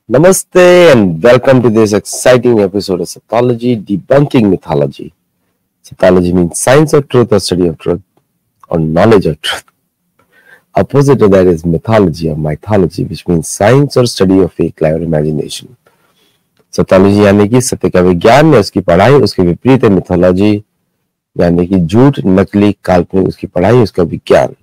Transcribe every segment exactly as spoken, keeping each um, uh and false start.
Namaste and welcome to this exciting episode of Satology Debunking Mythology. Satology means science of truth or study of truth or knowledge of truth. Opposite to that is mythology or mythology, which means science or study of fake life or imagination. Satology यानी कि सत्य का विज्ञान है, उसकी पढ़ाई, उसके विपरीत है mythology यानी कि झूठ, नकली, काल्पनिक, उसकी पढ़ाई, उसका विज्ञान.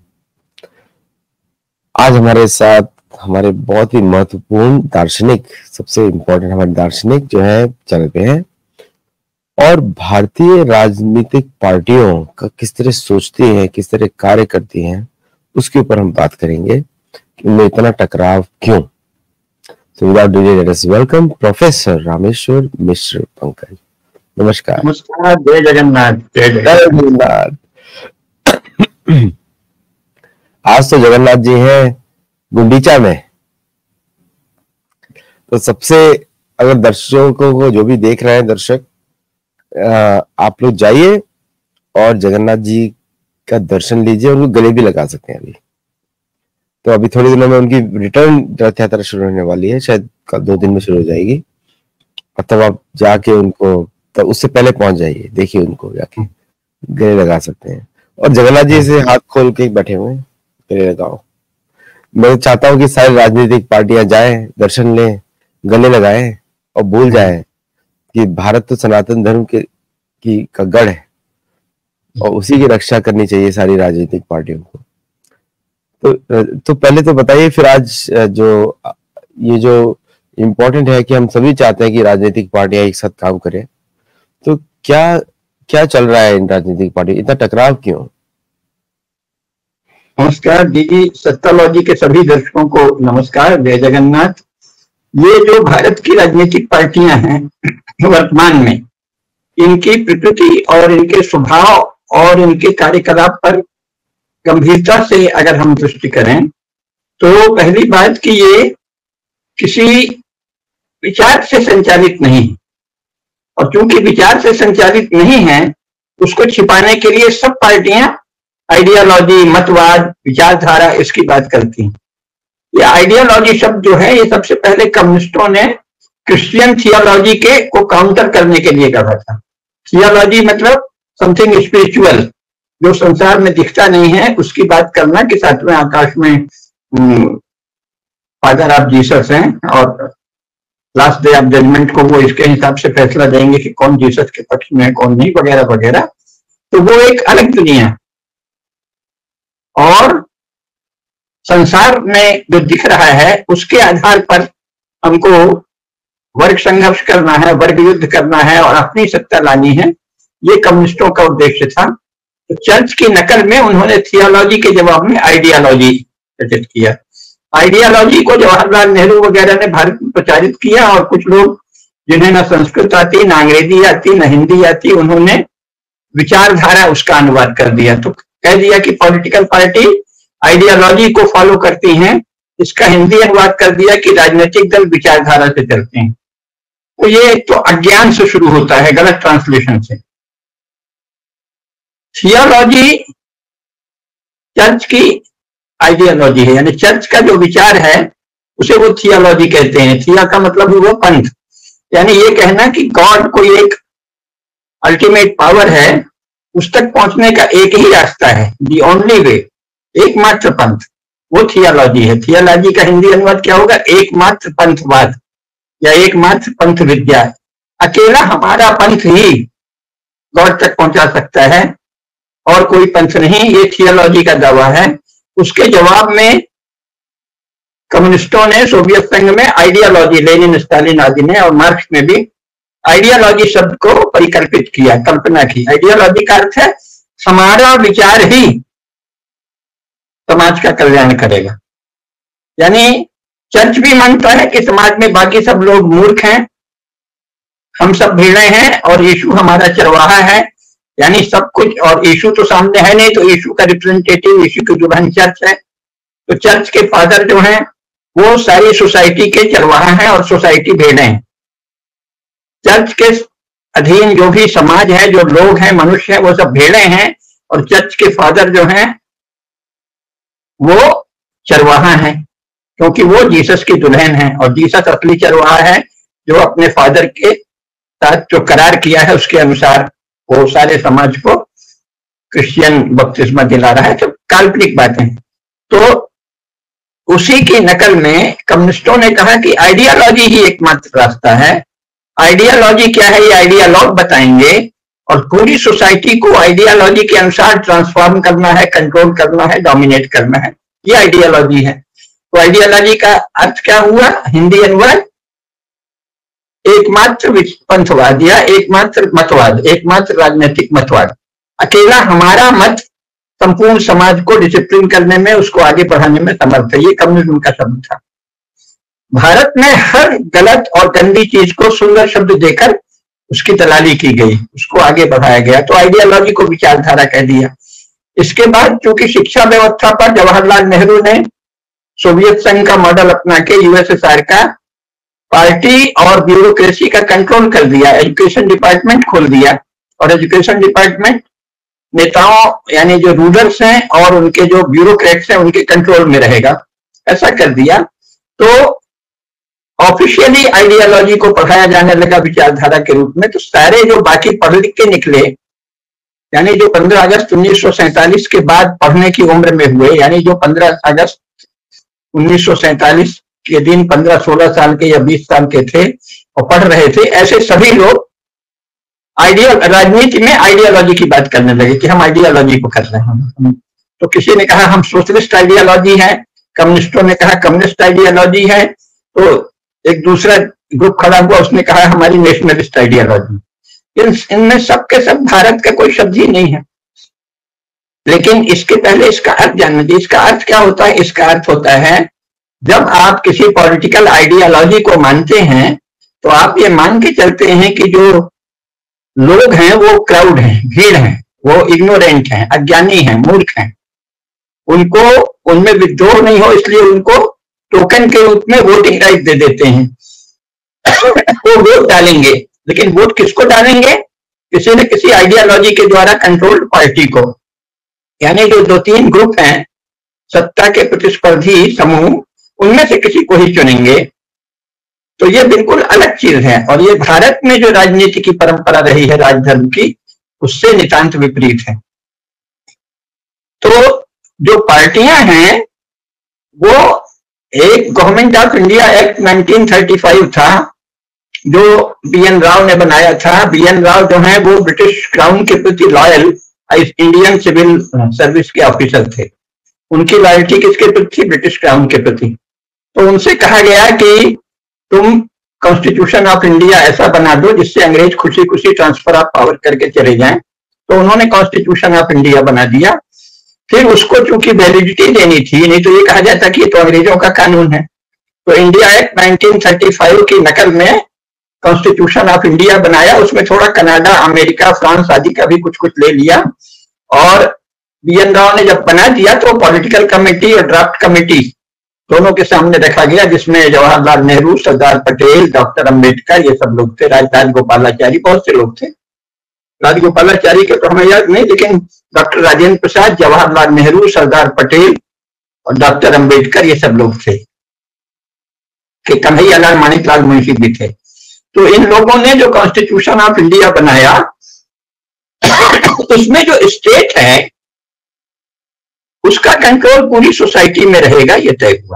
आज हमारे साथ हमारे बहुत ही महत्वपूर्ण दार्शनिक, सबसे इम्पोर्टेंट हमारे दार्शनिक जो है चैनल पे हैं और भारतीय राजनीतिक पार्टियों का किस तरह सोचती हैं, किस तरह कार्य करती हैं, उसके ऊपर हम बात करेंगे कि उनमें इतना टकराव क्यों. So without delay, let us welcome Professor Rameshwar मिश्र पंकज. नमस्कार. नमस्कार. जय जगन्नाथ. जय जगन्नाथ. आज तो जगन्नाथ जी हैं गुंडीचा में, तो सबसे अगर दर्शकों को जो भी देख रहे हैं दर्शक, आप लोग जाइए और जगन्नाथ जी का दर्शन लीजिए. उनको गले भी लगा सकते हैं. अभी तो अभी थोड़ी दिनों में उनकी रिटर्न रथ यात्रा शुरू होने वाली है, शायद दो दिन में शुरू हो जाएगी. और तब आप जाके उनको, तब उससे पहले पहुंच जाइए, देखिए उनको जाके गले लगा सकते हैं. और जगन्नाथ जी से हाथ खोल के बैठे हुए हैं, गले लगाओ. मैं चाहता हूं कि सारी राजनीतिक पार्टियां जाएं, दर्शन लें, गले लगाएं और भूल जाएं कि भारत तो सनातन धर्म के की का गढ़ है और उसी की रक्षा करनी चाहिए सारी राजनीतिक पार्टियों को. तो तो पहले तो बताइए, फिर आज जो ये जो इम्पोर्टेंट है कि हम सभी चाहते हैं कि राजनीतिक पार्टियां एक साथ काम करें, तो क्या क्या चल रहा है इन राजनीतिक पार्टी, इतना टकराव क्यों? नमस्कार दीदी. सत्तालॉजी के सभी दर्शकों को नमस्कार. जय जगन्नाथ. ये जो भारत की राजनीतिक पार्टियां हैं वर्तमान में, इनकी प्रकृति और इनके स्वभाव और इनके कार्यकलाप पर गंभीरता से अगर हम दृष्टि करें तो पहली बात कि ये किसी विचार से संचालित नहीं है, और चूंकि विचार से संचालित नहीं है, उसको छिपाने के लिए सब पार्टियां आइडियोलॉजी, मतवाद, विचारधारा इसकी बात करती हैं. ये आइडियोलॉजी शब्द जो है, ये सबसे पहले कम्युनिस्टों ने क्रिश्चियन थियोलॉजी के को काउंटर करने के लिए कहा था. थियोलॉजी मतलब समथिंग स्पिरिचुअल, जो संसार में दिखता नहीं है, उसकी बात करना कि सातवें आकाश में फादर ऑफ जीसस हैं और लास्ट डे ऑफ जजमेंट को वो इसके हिसाब से फैसला देंगे कि कौन जीसस के पक्ष में है, कौन नहीं, वगैरह वगैरह. तो वो एक अलग दुनिया है. और संसार में जो दिख रहा है उसके आधार पर हमको वर्ग संघर्ष करना है, वर्ग युद्ध करना है और अपनी सत्ता लानी है. ये कम्युनिस्टों का उद्देश्य था. तो चर्च की नकल में उन्होंने थियोलॉजी के जवाब में आइडियोलॉजी रचित किया. आइडियोलॉजी को जवाहरलाल नेहरू वगैरह ने भारत में प्रचारित किया, और कुछ लोग जिन्हें ना संस्कृत आती, ना अंग्रेजी आती, ना हिंदी आती, उन्होंने विचारधारा उसका अनुवाद कर दिया. तो कह दिया कि पॉलिटिकल पार्टी आइडियोलॉजी को फॉलो करती हैं. इसका हिंदी अनुवाद कर दिया कि राजनीतिक दल विचारधारा से चलते हैं. तो ये तो अज्ञान से शुरू होता है, गलत ट्रांसलेशन से. थियोलॉजी चर्च की आइडियोलॉजी है, यानी चर्च का जो विचार है उसे वो थियोलॉजी कहते हैं. थिया का मतलब हुआ पंथ, यानी ये कहना कि गॉड कोई एक अल्टीमेट पावर है, उस तक पहुंचने का एक ही रास्ता है, दी ओनली वे, एकमात्र पंथ, वो थियोलॉजी है. थियोलॉजी का हिंदी अनुवाद क्या होगा? एकमात्र पंथवाद या एकमात्र पंथ विद्या. अकेला हमारा पंथ ही गॉड तक पहुंचा सकता है और कोई पंथ नहीं, ये थियोलॉजी का दावा है. उसके जवाब में कम्युनिस्टों ने सोवियत संघ में आइडियोलॉजी, लेनिन, स्टालिन आदि ने, और मार्क्स में भी आइडियोलॉजी शब्द को परिकल्पित किया, कल्पना की. आइडियोलॉजी का अर्थ है हमारा विचार ही समाज का कल्याण करेगा. यानी चर्च भी मानता है कि समाज में बाकी सब लोग मूर्ख हैं, हम सब भेड़े हैं और यीशु हमारा चरवाहा है, यानी सब कुछ, और यीशु तो सामने है नहीं, तो यीशु का रिप्रेजेंटेटिव, यीशु की जुबान चर्च है. तो चर्च के फादर जो हैं वो सारी सोसाइटी के चरवाहा हैं और सोसाइटी भेड़े हैं. चर्च के अधीन जो भी समाज है, जो लोग हैं, मनुष्य हैं, वो सब भेड़े हैं, और चर्च के फादर जो हैं वो चरवाहा हैं. क्योंकि वो जीसस की दुल्हन है और जीसस असली चरवाहा है जो अपने फादर के साथ जो करार किया है उसके अनुसार वो सारे समाज को क्रिश्चियन बपतिस्मा दिला रहा है। तो काल्पनिक बातें। तो उसी की नकल में कम्युनिस्टों ने कहा कि आइडियोलॉजी ही एकमात्र रास्ता है। आइडियोलॉजी क्या है ये आइडियोलॉग बताएंगे और पूरी सोसाइटी को आइडियोलॉजी के अनुसार ट्रांसफॉर्म करना है, कंट्रोल करना है, डोमिनेट करना है, ये आइडियोलॉजी है। तो आइडियोलॉजी का अर्थ क्या हुआ? हिंदी अनुवाद एकमात्र पंथवाद या एकमात्र मतवाद, एकमात्र राजनीतिक मतवाद। अकेला हमारा मत संपूर्ण समाज को डिसिप्लिन करने में, उसको आगे बढ़ाने में समर्थ है। ये कम्युनिज्म का शब्द था। भारत में हर गलत और गंदी चीज को सुंदर शब्द देकर उसकी दलाली की गई, उसको आगे बढ़ाया गया। तो आइडियोलॉजी को विचारधारा कह दिया। इसके बाद चूंकि शिक्षा व्यवस्था पर जवाहरलाल नेहरू ने सोवियत संघ का मॉडल अपना के यूएसएसआर का पार्टी और ब्यूरोक्रेसी का कंट्रोल कर दिया, एजुकेशन डिपार्टमेंट खोल दिया और एजुकेशन डिपार्टमेंट नेताओं यानी जो रूलर्स हैं और उनके जो ब्यूरोक्रेट्स हैं उनके कंट्रोल में रहेगा, ऐसा कर दिया। तो ऑफिशियली आइडियोलॉजी को पढ़ाया जाने लगा विचारधारा के रूप में। तो सारे जो बाकी पढ़ लिख के निकले, यानी जो पंद्रह अगस्त उन्नीस सौ सैंतालीस के बाद पढ़ने की उम्र में हुए, यानी जो पंद्रह अगस्त उन्नीस सौ सैंतालीस के दिन पंद्रह सोलह साल के या बीस साल के थे और पढ़ रहे थे, ऐसे सभी लोग आइडिया राजनीति में आइडियोलॉजी की बात करने लगे कि हम आइडियोलॉजी को कर रहे हैं। तो किसी ने कहा हम सोशलिस्ट आइडियोलॉजी है, कम्युनिस्टों ने कहा कम्युनिस्ट आइडियोलॉजी है, तो एक दूसरा ग्रुप खड़ा हुआ, उसने कहा हमारी नेशनलिस्ट आइडियोलॉजी। इन, इनमें सबके सब भारत का कोई शब्द ही नहीं है। लेकिन इसके पहले इसका अर्थ जानना चाहिए। इसका अर्थ क्या होता है? इसका अर्थ होता है जब आप किसी पॉलिटिकल आइडियोलॉजी को मानते हैं तो आप ये मान के चलते हैं कि जो लोग हैं वो क्राउड हैं, भीड़ हैं, वो इग्नोरेंट हैं, अज्ञानी हैं, मूर्ख हैं, उनको उनमें विद्रोह नहीं हो इसलिए उनको टोकन के रूप में वोटिंग राइट दे देते हैं। वो वोट डालेंगे, लेकिन वोट किसको डालेंगे? किसी न किसी आइडियोलॉजी के द्वारा कंट्रोल्ड पार्टी को। यानी जो दो तीन ग्रुप हैं सत्ता के प्रतिस्पर्धी समूह, उनमें से किसी को ही चुनेंगे। तो ये बिल्कुल अलग चीज है और ये भारत में जो राजनीति की परंपरा रही है राजधर्म की, उससे नितांत विपरीत है। तो जो पार्टियां हैं वो एक government of India act nineteen thirty five था जो बी एन राव ने बनाया था। बी एन राव जो है वो ब्रिटिश क्राउन के प्रति लॉयल इंडियन सिविल सर्विस के ऑफिसर थे। उनकी लॉयल्टी किसके प्रति थी? ब्रिटिश क्राउन के प्रति। तो उनसे कहा गया कि तुम कॉन्स्टिट्यूशन ऑफ इंडिया ऐसा बना दो जिससे अंग्रेज खुशी खुशी ट्रांसफर ऑफ पावर करके चले जाएं। तो उन्होंने कॉन्स्टिट्यूशन ऑफ इंडिया बना दिया। फिर उसको चूंकि वैलिडिटी देनी थी, नहीं तो ये कहा जाता कि ये तो अंग्रेजों का कानून है। तो India act nineteen thirty five की नकल में कॉन्स्टिट्यूशन ऑफ इंडिया बनाया। उसमें थोड़ा कनाडा, अमेरिका, फ्रांस आदि का भी कुछ कुछ ले लिया। और बी एन राव ने जब बना दिया तो पॉलिटिकल कमेटी और ड्राफ्ट कमेटी दोनों के सामने रखा गया, जिसमें जवाहरलाल नेहरू, सरदार पटेल, डॉक्टर अंबेडकर, ये सब लोग थे। राजगोपालाचारी, बहुत से लोग थे। राजगोपालाचारी के तो हमें याद नहीं, लेकिन डॉक्टर राजेंद्र प्रसाद, जवाहरलाल नेहरू, सरदार पटेल और डॉक्टर अंबेडकर ये सब लोग थे। कि कन्हैयालाल माणिकलाल मुंशी भी थे। तो इन लोगों ने जो कॉन्स्टिट्यूशन ऑफ इंडिया बनाया उसमें जो स्टेट है उसका कंट्रोल पूरी सोसाइटी में रहेगा, ये तय हुआ।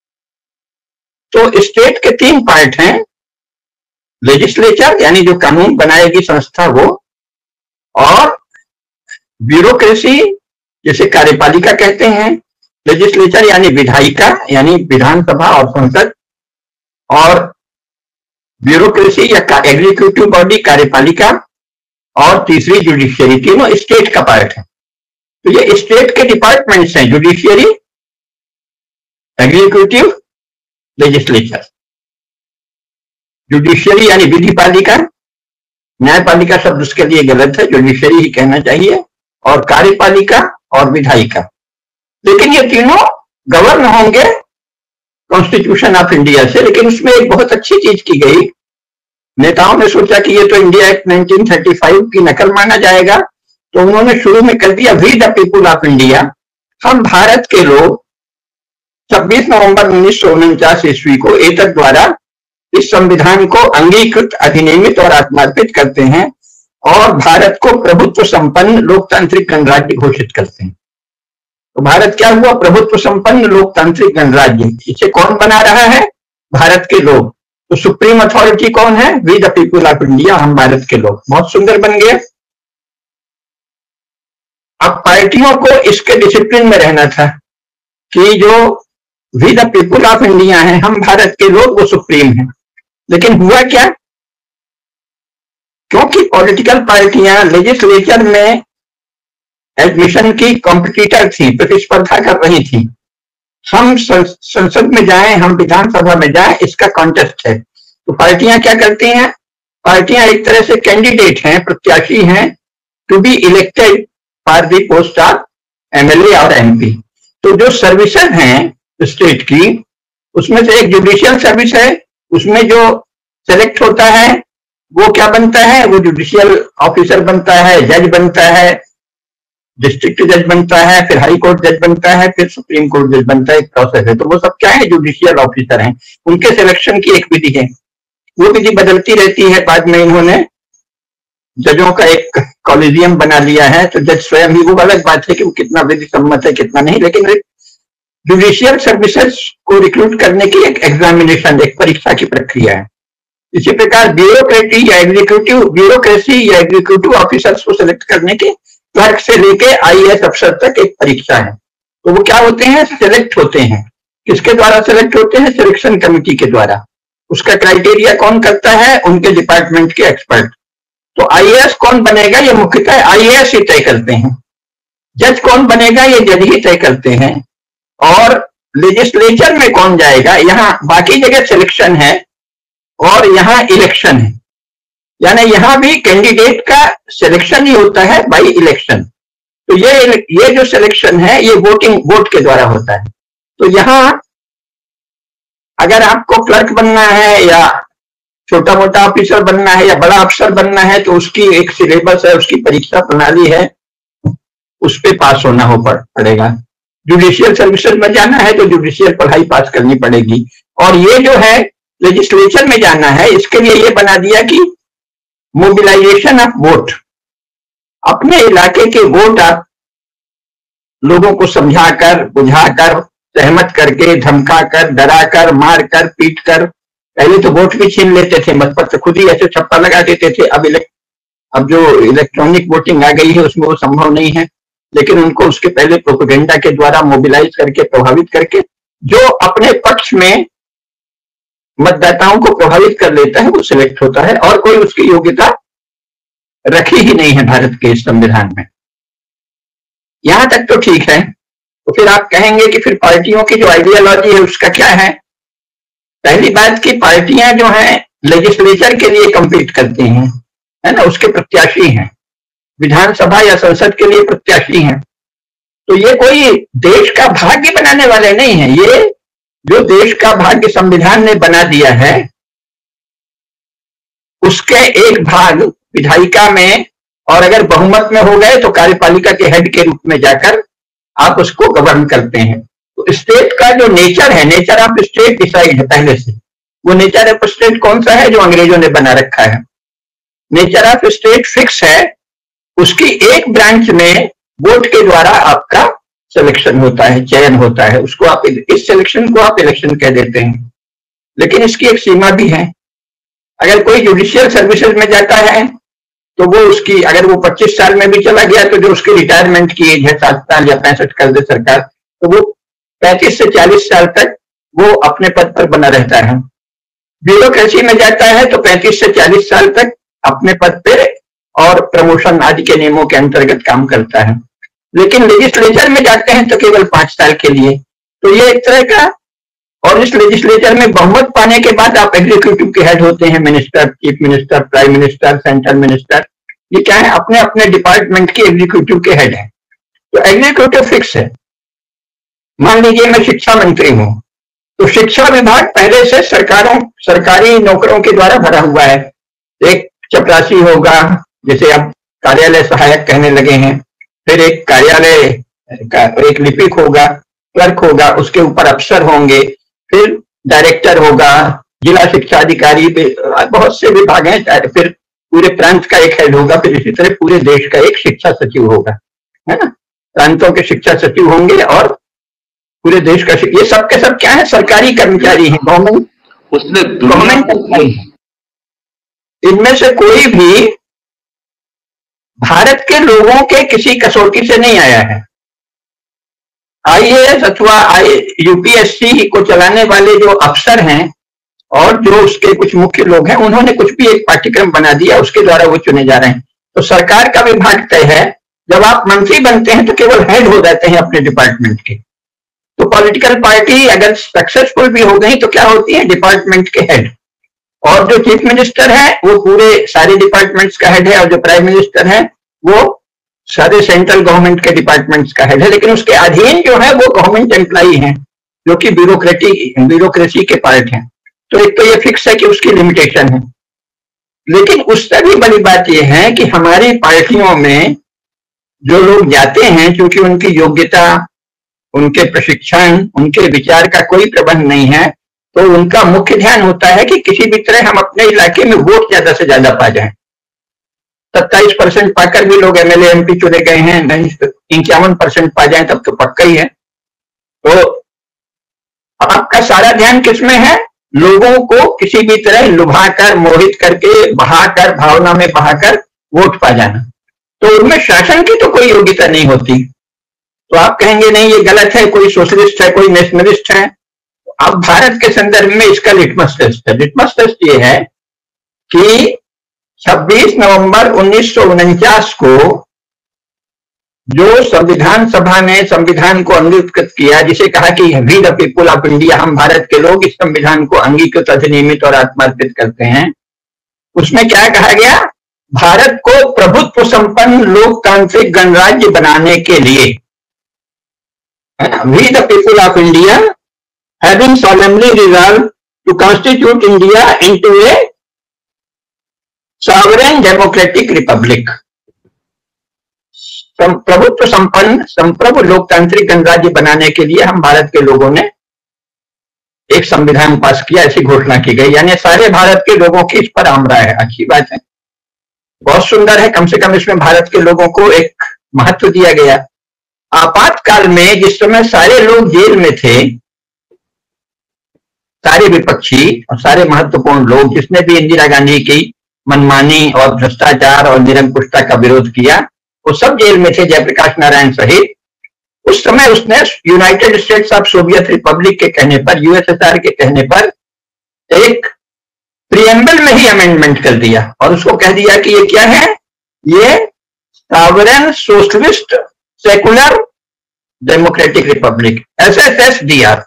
तो स्टेट के तीन पार्ट हैं, लेजिस्लेचर यानी जो कानून बनाएगी संस्था वो, और ब्यूरोक्रेसी जिसे कार्यपालिका कहते हैं, लेजिस्लेचर यानी विधायिका यानी विधानसभा और संसद, और ब्यूरोक्रेसी या एग्जीक्यूटिव बॉडी कार्यपालिका, और तीसरी जुडिशियरी। तीनों स्टेट का पार्ट है। तो ये स्टेट के डिपार्टमेंट्स हैं, जुडिशियरी, एग्जीक्यूटिव, लेजिस्लेचर। जुडिशियरी यानी विधि पालिका, न्यायपालिका शब्द उसके लिए गलत है, जुडिशियरी ही कहना चाहिए, और कार्यपालिका और विधायिका। लेकिन ये तीनों गवर्न होंगे कॉन्स्टिट्यूशन ऑफ इंडिया से। लेकिन उसमें एक बहुत अच्छी चीज की गई, नेताओं ने सोचा कि ये तो India act nineteen thirty five की नकल माना जाएगा, तो उन्होंने शुरू में कर दिया we the people of India, हम भारत के लोग छब्बीस नवंबर उन्नीस सौ उनचास ईस्वी को एतक द्वारा इस संविधान को अंगीकृत, अधिनियमित और आत्मार्पित करते हैं और भारत को प्रभुत्व संपन्न लोकतांत्रिक गणराज्य घोषित करते हैं। तो भारत क्या हुआ? प्रभुत्व संपन्न लोकतांत्रिक गणराज्य। इसे कौन बना रहा है? भारत के लोग। तो सुप्रीम अथॉरिटी कौन है? We the people of India, हम भारत के लोग। बहुत सुंदर बन गया। अब पार्टियों को इसके डिसिप्लिन में रहना था कि जो we the people of India है, हम भारत के लोग, वो सुप्रीम है। लेकिन हुआ क्या? क्योंकि पॉलिटिकल पार्टियां लेजिस्लेचर में एडमिशन की कॉम्पिटिटर थी, प्रतिस्पर्धा कर रही थी। हम संसद में जाएं, हम विधानसभा में जाएं, इसका कॉन्टेस्ट है। तो पार्टियां क्या करती हैं? पार्टियां एक तरह से कैंडिडेट हैं, प्रत्याशी हैं to be elected for the post of MLA और एमपी। तो जो सर्विसेज हैं स्टेट की, उसमें से एक जुडिशियल सर्विस है, उसमें जो सेलेक्ट होता है वो क्या बनता है? वो जुडिशियल ऑफिसर बनता है, जज बनता है, डिस्ट्रिक्ट जज बनता है, फिर हाई कोर्ट जज बनता है, फिर सुप्रीम कोर्ट जज बनता है। एक प्रोसेस है। तो वो सब क्या है? जुडिशियल ऑफिसर हैं। उनके सिलेक्शन की एक विधि है, वो विधि बदलती रहती है। बाद में इन्होंने जजों का एक कॉलेजियम बना लिया है, तो जज स्वयं ही, वो अलग बात है कि वो कितना विधि सम्मत है कितना नहीं, लेकिन जुडिशियल सर्विसेज को रिक्रूट करने की एक एग्जामिनेशन, एक परीक्षा की प्रक्रिया है। इसी प्रकार ब्यूरोक्रेटी या एग्जीक्यूटिव ब्यूरोक्रेसी या एग्जीक्यूटिव ऑफिसर्स को सिलेक्ट करने के क्लर्क से लेके आईएएस अफसर तक एक परीक्षा है। तो वो क्या होते हैं? सिलेक्ट होते हैं। किसके द्वारा सिलेक्ट होते हैं? सिलेक्शन कमेटी के द्वारा। उसका क्राइटेरिया कौन करता है? उनके डिपार्टमेंट के एक्सपर्ट। तो आईएएस कौन बनेगा? ये मुख्यतः आईएएस ही तय करते हैं। जज कौन बनेगा? ये जज ही तय करते हैं। और लेजिस्लेचर में कौन जाएगा? यहाँ बाकी जगह सिलेक्शन है और यहाँ इलेक्शन है, यानी यहाँ भी कैंडिडेट का सिलेक्शन ही होता है बाई इलेक्शन। तो ये ये जो सिलेक्शन है ये वोटिंग वोट के द्वारा होता है। तो यहाँ अगर आपको क्लर्क बनना है या छोटा मोटा ऑफिसर बनना है या बड़ा अफसर बनना है, तो उसकी एक सिलेबस है, उसकी परीक्षा प्रणाली है, उस पर पास होना हो पड़ेगा। जुडिशियल सर्विसेज में जाना है तो जुडिशियल पढ़ाई पास करनी पड़ेगी। और ये जो है लेजिस्लेचर में जाना है, इसके लिए ये बना दिया कि मोबिलाइजेशन ऑफ वोट, अपने इलाके के वोट आप लोगों को समझाकर, बुझाकर, सहमत करके, धमकाकर, डराकर, मारकर, पीटकर, पहले तो वोट भी छीन लेते थे, मतपत्र खुद ही ऐसे छप्पा लगा देते थे। अब इलेक्ट अब जो इलेक्ट्रॉनिक वोटिंग आ गई है उसमें वो संभव नहीं है, लेकिन उनको उसके पहले प्रोपेगेंडा के द्वारा मोबिलाइज करके, प्रभावित करके, जो अपने पक्ष में मतदाताओं को प्रभावित कर लेता है वो सिलेक्ट होता है, और कोई उसकी योग्यता रखी ही नहीं है भारत के इस संविधान में। यहां तक तो ठीक है। तो फिर आप कहेंगे कि फिर पार्टियों की जो आइडियोलॉजी है उसका क्या है? पहली बात कि पार्टियां जो हैं लेजिस्लेचर के लिए कंपीट करती हैं, है ना, उसके प्रत्याशी हैं, विधानसभा या संसद के लिए प्रत्याशी हैं। तो ये कोई देश का भाग्य बनाने वाले नहीं है। ये जो देश का भाग्य संविधान ने बना दिया है उसके एक भाग विधायिका में, और अगर बहुमत में हो गए तो कार्यपालिका के हेड के रूप में जाकर आप उसको गवर्न करते हैं। तो स्टेट का जो नेचर है, नेचर ऑफ स्टेट डिसाइड है पहले से। वो नेचर ऑफ स्टेट कौन सा है? जो अंग्रेजों ने बना रखा है। नेचर ऑफ स्टेट फिक्स है, उसकी एक ब्रांच में वोट के द्वारा आपका सिलेक्शन होता है, चयन होता है। उसको आप, इस सिलेक्शन को आप इलेक्शन कह देते हैं। लेकिन इसकी एक सीमा भी है। अगर कोई जुडिशियल सर्विसेज में जाता है तो वो उसकी, अगर वो पच्चीस साल में भी चला गया तो जो उसकी रिटायरमेंट की एज है साठ साल या पैंसठ कर दे सरकार, तो वो पैंतीस से चालीस साल तक वो अपने पद पर बना रहता है। ब्यूरोक्रेसी में जाता है तो पैंतीस से चालीस साल तक अपने पद पे और प्रमोशन आदि के नियमों के अंतर्गत काम करता है। लेकिन लेजिस्लेचर में जाते हैं तो केवल पांच साल के लिए। तो ये एक तरह का, और इस लेजिस्लेचर में बहुमत पाने के बाद आप एग्जीक्यूटिव के हेड होते हैं, minister, chief minister, prime minister, central minister. ये क्या है? अपने अपने डिपार्टमेंट के एग्जीक्यूटिव के हेड है। तो एग्जीक्यूटिव फिक्स है। मान लीजिए मैं शिक्षा मंत्री हूं, तो शिक्षा विभाग पहले से सरकारों सरकारी नौकरों के द्वारा भरा हुआ है। एक चपरासी होगा, जैसे अब कार्यालय सहायक कहने लगे हैं, फिर एक कार्यालय का एक लिपिक होगा, क्लर्क होगा, उसके ऊपर अफसर होंगे, फिर डायरेक्टर होगा, जिला शिक्षा अधिकारी, बहुत से विभाग हैं, फिर पूरे प्रांत का एक हेड होगा, फिर इसी तरह पूरे देश का एक शिक्षा सचिव होगा, है ना। प्रांतों के शिक्षा सचिव होंगे और पूरे देश का, ये सब के सब क्या है, सरकारी कर्मचारी हैं, गवर्नमेंट उसने गवर्नमेंट एम्प्लॉई है। इनमें से कोई भी भारत के लोगों के किसी कसौटी से नहीं आया है। आईएएस अथवा यूपीएससी को चलाने वाले जो अफसर हैं और जो उसके कुछ मुख्य लोग हैं, उन्होंने कुछ भी एक पाठ्यक्रम बना दिया, उसके द्वारा वो चुने जा रहे हैं। तो सरकार का विभाग तय है। जब आप मंत्री बनते हैं तो केवल हेड हो जाते हैं अपने डिपार्टमेंट के। तो पॉलिटिकल पार्टी अगर सक्सेसफुल भी हो गई तो क्या होती है, डिपार्टमेंट के हेड। और जो चीफ मिनिस्टर है वो पूरे सारे डिपार्टमेंट्स का हेड है, और जो प्राइम मिनिस्टर है वो सारे सेंट्रल गवर्नमेंट के डिपार्टमेंट्स का हेड है। लेकिन उसके अधीन जो है वो गवर्नमेंट एम्प्लॉई हैं, जो कि ब्यूरोक्रेटी ब्यूरोक्रेसी के पार्ट हैं। तो एक तो ये फिक्स है कि उसकी लिमिटेशन है। लेकिन उससे भी बड़ी बात यह है कि हमारी पार्टियों में जो लोग जाते हैं, क्योंकि उनकी योग्यता, उनके प्रशिक्षण, उनके विचार का कोई प्रबंध नहीं है, तो उनका मुख्य ध्यान होता है कि किसी भी तरह हम अपने इलाके में वोट ज्यादा से ज्यादा पा जाएं। सत्ताईस परसेंट पाकर भी लोग एमएलए एमपी चुने गए हैं, इक्यावन परसेंट पा जाए तब तो पक्का ही है। तो आपका सारा ध्यान किसमें है, लोगों को किसी भी तरह लुभाकर, मोहित करके, बहाकर, भावना में बहाकर वोट पा जाना। तो उनमें शासन की तो कोई योग्यता नहीं होती। तो आप कहेंगे नहीं ये गलत है, कोई सोशलिस्ट है, कोई नेशनलिस्ट है। अब भारत के संदर्भ में इसका लिटमस टेस्ट है। लिटमस टेस्ट ये है कि छब्बीस नवंबर उन्नीस सौ उनचास को जो संविधान सभा ने संविधान को अंगीकृत किया, जिसे कहा कि we the people of India, हम भारत के लोग इस संविधान को अंगीकृत, अधिनियमित और आत्मार्पित करते हैं। उसमें क्या कहा गया, भारत को प्रभुत्व संपन्न लोकतांत्रिक गणराज्य बनाने के लिए, we the people of India having solemnly resolved to constitute India into a sovereign democratic republic, प्रभुत्व संपन्न संप्रभु लोकतांत्रिक गणराज्य बनाने के लिए हम भारत के लोगों ने एक संविधान पास किया, ऐसी घोषणा की गई। यानी सारे भारत के लोगों की इस पर आम राय है। अच्छी बात है, बहुत सुंदर है। कम से कम इसमें भारत के लोगों को एक महत्व दिया गया। आपातकाल में जिस समय सारे लोग जेल में थे, सारे विपक्षी और सारे महत्वपूर्ण लोग, जिसने भी इंदिरा गांधी की मनमानी और भ्रष्टाचार और निरंकुशता का विरोध किया, वो सब जेल में थे, जयप्रकाश नारायण सहित। उस समय उसने United States of Soviet Republic के कहने पर, यूएसएसआर के कहने पर, एक प्रिएम्बल में ही अमेंडमेंट कर दिया और उसको कह दिया कि ये क्या है, ये sovereign socialist secular democratic republic, S S S D R.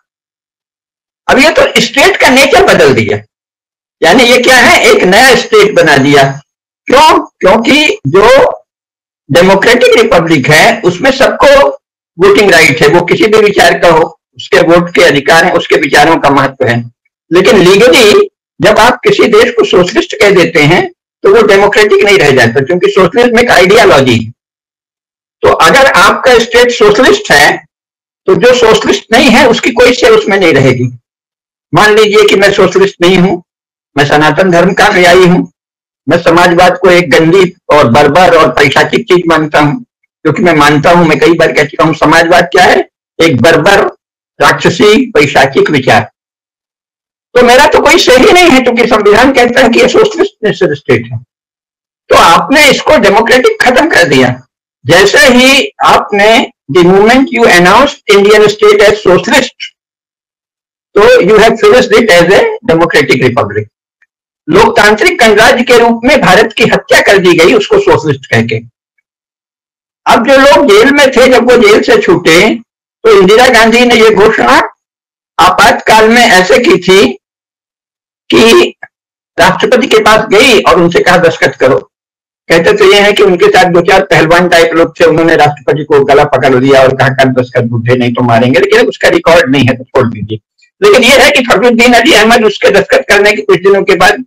अब ये तो स्टेट का नेचर बदल दिया, यानी ये क्या है, एक नया स्टेट बना दिया। क्यों? क्योंकि जो डेमोक्रेटिक रिपब्लिक है उसमें सबको वोटिंग राइट है, वो किसी भी विचार का हो, उसके वोट के अधिकार हैं, उसके विचारों का महत्व है। लेकिन लीगली जब आप किसी देश को सोशलिस्ट कह देते हैं तो वो डेमोक्रेटिक नहीं रह जाता, क्योंकि सोशलिज्म एक आइडियोलॉजी है। तो अगर आपका स्टेट सोशलिस्ट है तो जो सोशलिस्ट नहीं है उसकी कोई से उसमें नहीं रहेगी। मान लीजिए कि मैं सोशलिस्ट नहीं हूं, मैं सनातन धर्म का अनुयायी हूं, मैं समाजवाद को एक गंदी और बर्बर और पैशाचिक चीज मानता हूं, क्योंकि मैं मानता हूं, मैं कई बार कह चुका हूं, समाजवाद क्या है, एक बर्बर, राक्षसी, पैशाचिक विचार। तो मेरा तो कोई सही नहीं है, क्योंकि संविधान कहता है कि ये सोशलिस्ट नेशनल स्टेट है। तो आपने इसको डेमोक्रेटिक खत्म कर दिया। जैसे ही आपने the moment you announce Indian state as socialist, तो you have finished it as a democratic republic. लोकतांत्रिक गणराज्य के रूप में भारत की हत्या कर दी गई उसको सोशलिस्ट कह के। अब जो लोग जेल में थे, जब वो जेल से छूटे तो इंदिरा गांधी ने ये घोषणा आपातकाल में ऐसे की थी कि राष्ट्रपति के पास गई और उनसे कहा दस्तखत करो। कहते तो ये है कि उनके साथ दो चार पहलवान टाइप लोग थे, उन्होंने राष्ट्रपति को गला पकड़ दिया और कहा कर दस्तखत बूढ़े नहीं तो मारेंगे, लेकिन उसका रिकॉर्ड नहीं है तो छोड़ दीजिए। लेकिन यह है कि फखरुद्दीन अली अहमद उसके दस्तखत करने के कुछ दिनों के बाद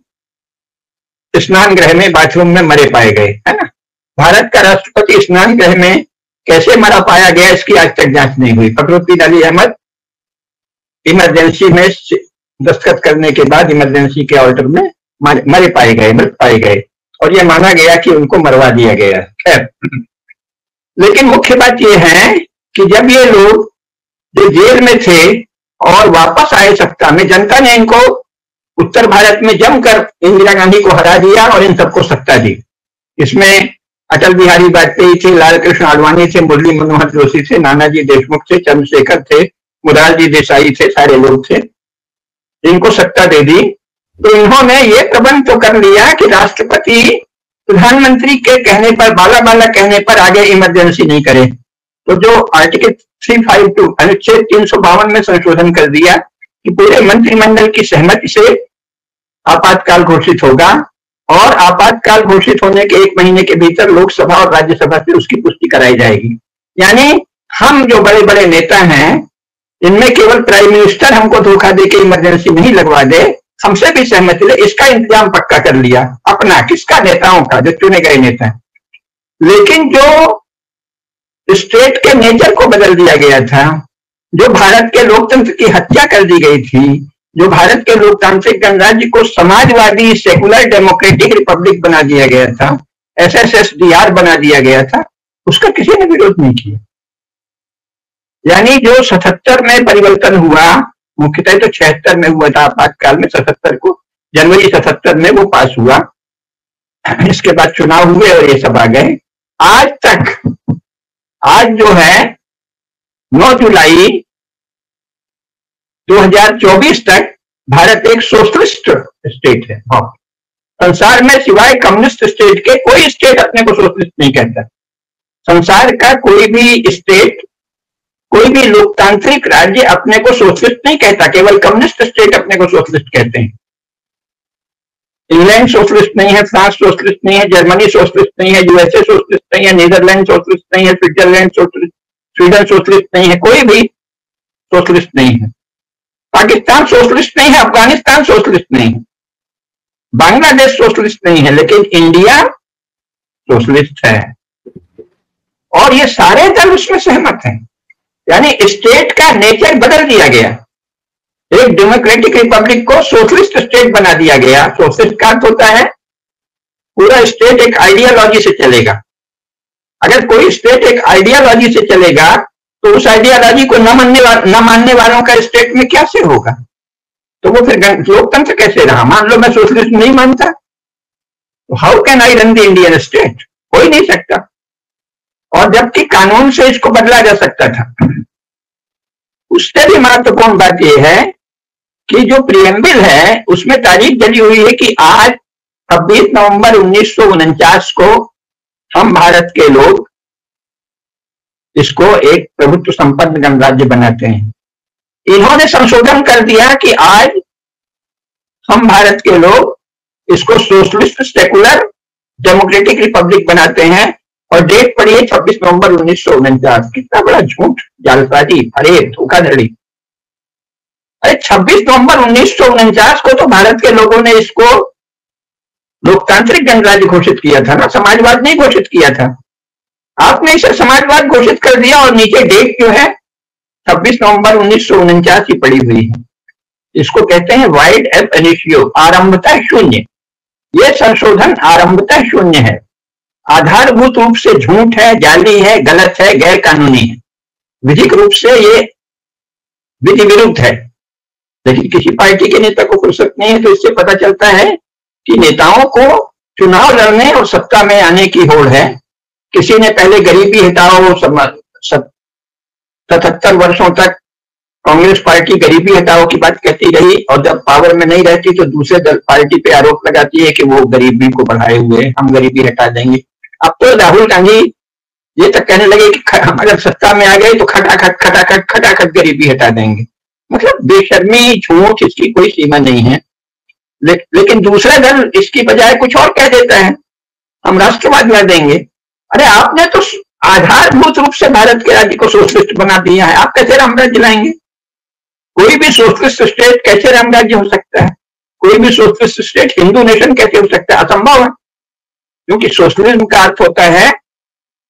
स्नान गृह में बाथरूम में मरे पाए गए, है ना। भारत का राष्ट्रपति स्नान गृह में कैसे मरा पाया गया इसकी आज तक जांच नहीं हुई। फखरुद्दीन अली अहमद इमरजेंसी में दस्तखत करने के बाद इमरजेंसी के ऑर्डर में मरे पाए गए, मृत पाए गए, और यह माना गया कि उनको मरवा दिया गया। खैर, लेकिन मुख्य बात यह है कि जब ये लोग जो जेल में थे और वापस आए सत्ता में, जनता ने इनको उत्तर भारत में जमकर इंदिरा गांधी को हरा दिया और इन सबको सत्ता दी। इसमें अटल बिहारी वाजपेयी थे, लाल कृष्ण आडवाणी थे, मुरली मनोहर जोशी थे, नानाजी देशमुख थे, चंद्रशेखर थे, मोरारजी देसाई थे, सारे लोग थे, इनको सत्ता दे दी। तो इन्होंने ये प्रबंध तो कर लिया कि राष्ट्रपति प्रधानमंत्री के कहने पर, बाला बाला कहने पर आगे इमरजेंसी नहीं करे। तो जो आर्टिकल तीन सौ बावन अनुच्छेद तीन सौ बावन में संशोधन कर दिया कि पूरे मंत्रिमंडल की सहमति से आपातकाल घोषित होगा, और आपातकाल घोषित होने के एक महीने के भीतर लोकसभा और राज्यसभा से उसकी पुष्टि कराई जाएगी। यानी हम जो बड़े बड़े नेता हैं, इनमें केवल प्राइम मिनिस्टर हमको धोखा दे के इमरजेंसी नहीं लगवा दे, हमसे भी सहमति ले, इसका इंतजाम पक्का कर लिया। अपना किसका? नेताओं का, जो चुने गए नेता। लेकिन जो स्टेट के नेचर को बदल दिया गया था, जो भारत के लोकतंत्र की हत्या कर दी गई थी, जो भारत के लोकतांत्रिक गणराज्य को समाजवादी सेकुलर डेमोक्रेटिक रिपब्लिक बना दिया गया था, S S S D R बना दिया गया था, उसका किसी ने विरोध नहीं किया। यानी जो सतहत्तर में परिवर्तन हुआ, मुख्यतः तो छिहत्तर में हुआ था आपातकाल में, सतहत्तर को जनवरी सतहत्तर में वो पास हुआ, इसके बाद चुनाव हुए और ये सब आ गए। आज तक, आज जो है नौ जुलाई दो हज़ार चौबीस तक भारत एक सोशलिस्ट स्टेट है। संसार में सिवाय कम्युनिस्ट स्टेट के कोई स्टेट अपने को सोशलिस्ट नहीं कहता। संसार का कोई भी स्टेट, कोई भी लोकतांत्रिक राज्य अपने को सोशलिस्ट नहीं कहता, केवल कम्युनिस्ट स्टेट अपने को सोशलिस्ट कहते हैं। इंग्लैंड सोशलिस्ट नहीं है, फ्रांस सोशलिस्ट नहीं है, जर्मनी सोशलिस्ट नहीं है, यूएसए सोशलिस्ट नहीं है, नीदरलैंड सोशलिस्ट नहीं है, स्विट्जरलैंड सोशलिस्ट, स्वीडन सोशलिस्ट नहीं है, कोई भी सोशलिस्ट नहीं है। पाकिस्तान सोशलिस्ट नहीं है, अफगानिस्तान सोशलिस्ट नहीं है, बांग्लादेश सोशलिस्ट नहीं है, लेकिन इंडिया सोशलिस्ट है। और ये सारे दल उसमें सहमत हैं। यानी स्टेट का नेचर बदल दिया गया, एक डेमोक्रेटिक रिपब्लिक को सोशलिस्ट स्टेट बना दिया गया। सोशलिस्ट का अर्थ होता है पूरा स्टेट एक आइडियोलॉजी से चलेगा। अगर कोई स्टेट एक आइडियोलॉजी से चलेगा तो उस आइडियोलॉजी को न मानने वाल, न मानने वालों का स्टेट में क्या से होगा? तो वो फिर लोकतंत्र कैसे रहा? मान लो मैं सोशलिस्ट नहीं मानता, तो how can I run the Indian state? हो ही नहीं सकता। और जबकि कानून से इसको बदला जा सकता था। उससे भी महत्वपूर्ण बात यह है कि जो प्रियम्बल है उसमें तारीख डली हुई है कि आज छब्बीस नवंबर उन्नीस सौ उनचास को हम भारत के लोग इसको एक प्रभुत्व संपन्न गणराज्य बनाते हैं। इन्होंने संशोधन कर दिया कि आज हम भारत के लोग इसको सोशलिस्ट सेकुलर डेमोक्रेटिक रिपब्लिक बनाते हैं, और डेट पड़ी है छब्बीस नवंबर उन्नीस सौ उनचास। कितना बड़ा झूठ, जालसाजी, फरेब, धोखाधड़ी। अरे छब्बीस नवंबर उन्नीस सौ उनचास को तो भारत के लोगों ने इसको लोकतांत्रिक गणराज्य घोषित किया था ना, समाजवाद नहीं घोषित किया था। आपने इसे समाजवाद घोषित कर दिया और नीचे डेट जो है छब्बीस नवंबर उन्नीस सौ उनचास ही पड़ी हुई है। इसको कहते हैं वाइड एब इनिशियो, आरंभता शून्य। यह संशोधन आरंभता शून्य है, आधारभूत रूप से झूठ है, जाली है, गलत है, गैर कानूनी है। विधिक रूप से ये विधि विरुद्ध है, लेकिन किसी पार्टी के नेता को फुर्सत नहीं है। तो इससे पता चलता है कि नेताओं को चुनाव लड़ने और सत्ता में आने की होड़ है। किसी ने पहले गरीबी हटाओ, सतहत्तर वर्षों तक कांग्रेस पार्टी गरीबी हटाओ की बात कहती रही, और जब पावर में नहीं रहती तो दूसरे दल पार्टी पे आरोप लगाती है कि वो गरीबी को बढ़ाए हुए, हम गरीबी हटा देंगे। अब तो राहुल गांधी ये तक कहने लगे कि हम अगर सत्ता में आ गए तो खटाखट खटाखट खटाखट गरीबी हटा देंगे। मतलब बेशर्मी, झूठ, इसकी कोई सीमा नहीं है। ले, लेकिन दूसरा दल इसकी बजाय कुछ और कह देता है, हम राष्ट्रवाद ला देंगे। अरे आपने तो आधारभूत रूप से भारत के राज्य को सोशलिस्ट बना दिया है, आप कैसे राम राज्य लाएंगे? कोई भी सोशलिस्ट स्टेट कैसे राम राज्य हो सकता है? कोई भी सोशलिस्ट स्टेट हिंदू नेशन कैसे हो सकता है? असंभव है। क्योंकि सोशलिज्म का अर्थ होता है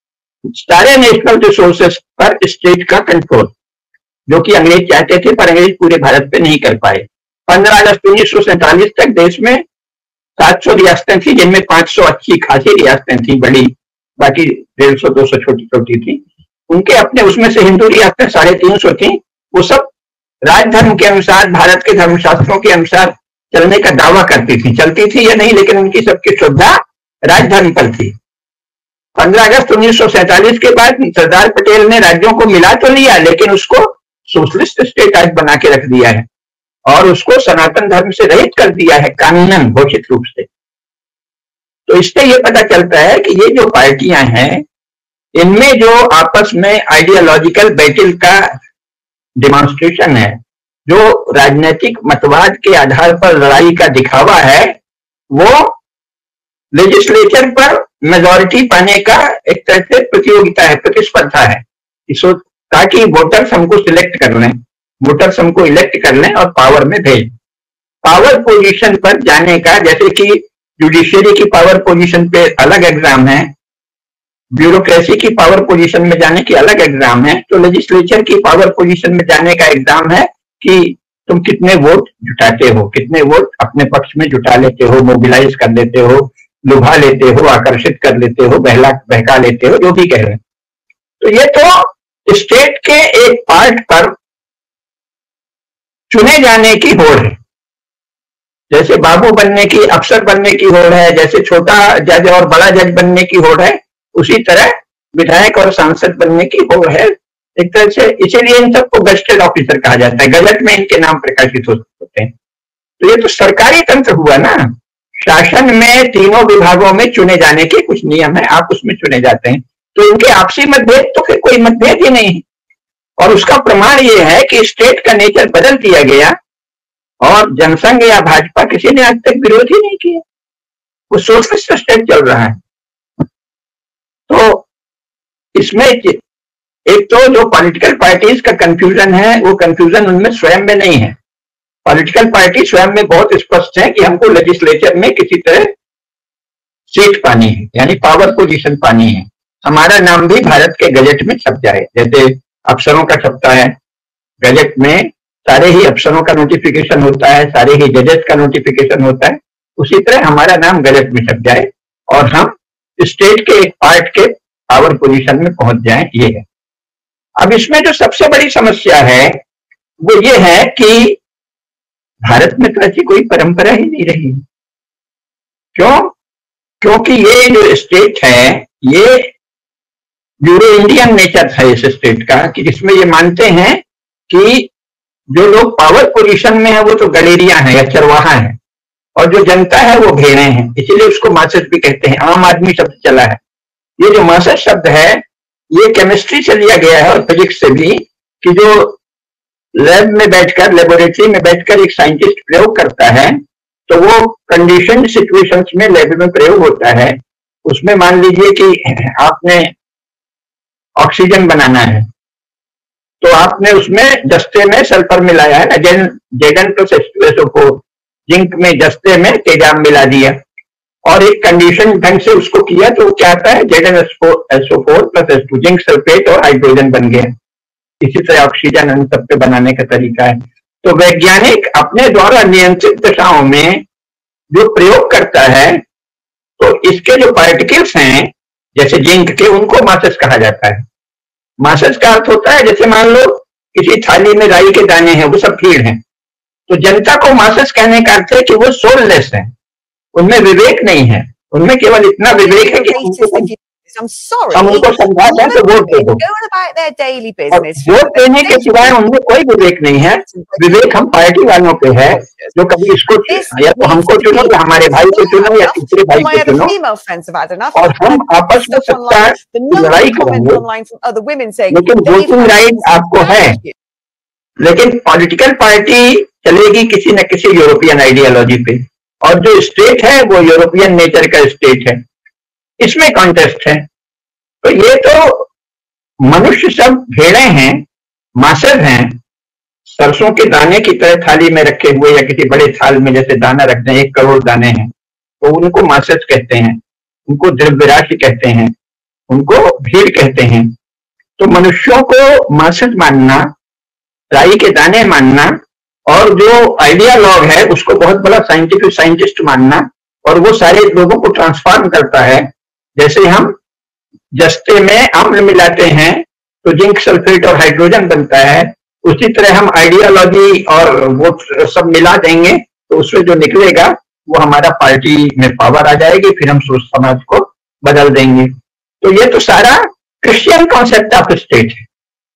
सारे नेशनल रिसोर्सेस पर स्टेट का कंट्रोल, जो कि अंग्रेज चाहते थे पर अंग्रेज पूरे भारत पे नहीं कर पाए। पंद्रह अगस्त उन्नीस सौ सैंतालीस तक देश में सात सौ रियासतें थी, जिनमें पांच सौ अच्छी खासी रियासतें थी बड़ी, बाकी डेढ़ सौ दो सौ छोटी छोटी थी। उनके अपने, उसमें से हिंदू रियासतें साढ़े तीन सौ थी। वो सब राज धर्म के अनुसार, भारत के धर्मशास्त्रों के अनुसार चलने का दावा करती थी। चलती थी या नहीं, लेकिन उनकी सबकी श्रद्धा राज धर्म पर थी। पंद्रह अगस्त उन्नीस सौ सैंतालीस के बाद सरदार पटेल ने राज्यों को मिला तो लिया, लेकिन उसको सोशलिस्ट स्टेट आज बना के रख दिया है और उसको सनातन धर्म से रहित कर दिया है कानूनन घोषित रूप से। तो इससे ये पता चलता है कि ये जो पार्टियां हैं, इनमें जो आपस में आइडियोलॉजिकल बैटल का डिमॉन्स्ट्रेशन है, जो राजनीतिक मतवाद के आधार पर लड़ाई का दिखावा है, वो लेजिस्लेचर पर मेजॉरिटी पाने का एक तरह से प्रतियोगिता है, प्रतिस्पर्धा है, ताकि वोटर्स हमको सिलेक्ट कर लें, वोटर्स हमको इलेक्ट कर लें और पावर में भेज। पावर पोजीशन पर जाने का, जैसे कि जुडिशियरी की पावर पोजीशन पे अलग एग्जाम है, ब्यूरोक्रेसी की पावर पोजीशन में जाने की अलग एग्जाम है, तो लेजिस्लेचर की पावर पोजीशन में जाने का एग्जाम है कि तुम कितने वोट जुटाते हो, कितने वोट अपने पक्ष में जुटा लेते हो, मोबिलाइज कर लेते हो, लुभा लेते हो, आकर्षित कर लेते हो, बहला बहका लेते हो, जो भी कह रहे हैं। तो ये तो स्टेट के एक पार्ट पर चुने जाने की होड़ है। जैसे बाबू बनने की, अफसर बनने की होड़ है, जैसे छोटा जज और बड़ा जज बनने की होड़ है, उसी तरह विधायक और सांसद बनने की होड़ है एक तरह से। इसीलिए इन सबको गजेटेड ऑफिसर कहा जाता है, गजट में इनके नाम प्रकाशित होते हैं। तो ये तो सरकारी तंत्र हुआ ना। शासन में तीनों विभागों में चुने जाने के कुछ नियम है, आप उसमें चुने जाते हैं। तो इनके आपसी मतभेद तो फिर कोई मतभेद ही नहीं है। और उसका प्रमाण ये है कि स्टेट का नेचर बदल दिया गया और जनसंघ या भाजपा किसी ने आज तक विरोध ही नहीं किया, वो सोशलिस्ट स्टेट चल रहा है। तो इसमें एक तो जो पॉलिटिकल पार्टीज का कंफ्यूजन है, वो कंफ्यूजन उनमें स्वयं में नहीं है। पॉलिटिकल पार्टी स्वयं में बहुत स्पष्ट है कि हमको लेजिस्लेचर में किसी तरह सीट पानी है, यानी पावर पोजीशन पानी है। हमारा नाम भी भारत के गजट में छप जाए, जैसे अफसरों का छपता है गजट में, सारे ही अफसरों का नोटिफिकेशन होता है, सारे ही जजेस का नोटिफिकेशन होता है, उसी तरह हमारा नाम गजट में छप जाए और हम स्टेट के एक पार्ट के पावर पोजीशन में पहुंच जाएं, ये है। अब इसमें जो सबसे बड़ी समस्या है वो ये है कि भारत में तो ऐसी कोई परंपरा ही नहीं रही। क्यों? क्योंकि ये जो स्टेट है, ये यूरो इंडियन नेचर है इस स्टेट का, कि जिसमें ये मानते हैं कि जो लोग पावर पोजीशन में है वो तो गलेरिया है या चरवाहा है, और जो जनता है वो भेड़े हैं। इसीलिए उसको मासस भी कहते हैं, आम आदमी शब्द चला है। ये जो मासस शब्द है, ये केमिस्ट्री से लिया गया है और फिजिक्स से भी, कि जो लैब में बैठकर, लेबोरेटरी में बैठकर एक साइंटिस्ट प्रयोग करता है, तो वो कंडीशन सिचुएशंस में लैब में प्रयोग होता है। उसमें मान लीजिए कि आपने ऑक्सीजन बनाना है, तो आपने उसमें जस्ते में सल्फर मिलाया है, Z N plus H two S O four, zinc में जस्ते में तेजाब मिला दिया और एक कंडीशन ढंग से उसको किया, तो क्या आता है, Z N S O four plus H two, zinc sulphate और हाइड्रोजन बन गया। इसी तरह ऑक्सीजन इन सब पे बनाने का तरीका है। तो वैज्ञानिक अपने द्वारा नियंत्रित दशाओं में जो प्रयोग करता है, तो इसके जो पार्टिकल्स हैं जैसे जिंक के, उनको मासस कहा जाता है। मासस का अर्थ होता है, जैसे मान लो किसी थाली में राई के दाने हैं, वो सब फीड हैं, तो जनता को मासस कहने का अर्थ है कि वो सोललेस है, उनमें विवेक नहीं है, उनमें केवल इतना विवेक है कि उनको I'm sorry. हम उनको समझा दें तो वोट दे दो। Going about their daily business. Vote देने के सिवाय उनमें कोई विवेक नहीं है। विवेक हम पार्टी वालों पे है, जो कभी इसको या तो हमको चुनो या हमारे भाई को चुनो या तीसरे भाई को चुनो, और हम आपस में सत्ता की लड़ाई करेंगे। लेकिन वोटिंग राइट आपको है, लेकिन पॉलिटिकल पार्टी चलेगी किसी न किसी यूरोपियन आइडियोलॉजी पे, और जो स्टेट है वो यूरोपियन नेचर का स्टेट है। इसमें कॉन्टेस्ट है। तो ये तो मनुष्य सब भेड़े हैं, मासर हैं, सरसों के दाने की तरह थाली में रखे हुए, या किसी बड़े थाल में जैसे दाना रखते हैं, एक करोड़ दाने हैं, तो उनको मासस कहते हैं, उनको द्रव्य राशि कहते हैं। उनको भीड़ कहते हैं। तो मनुष्यों को मासेस मानना, राई के दाने मानना, और जो आइडियालॉग है उसको बहुत बड़ा साइंटिफिक साइंटिस्ट मानना, और वो सारे लोगों को ट्रांसफॉर्म करता है। जैसे हम जस्ते में अम्ल मिलाते हैं तो जिंक सल्फेट और हाइड्रोजन बनता है, उसी तरह हम आइडियोलॉजी और वो सब मिला देंगे तो उसमें जो निकलेगा वो हमारा पार्टी में पावर आ जाएगी, फिर हम सोच समाज को बदल देंगे। तो ये तो सारा क्रिश्चियन कॉन्सेप्ट ऑफ स्टेट है,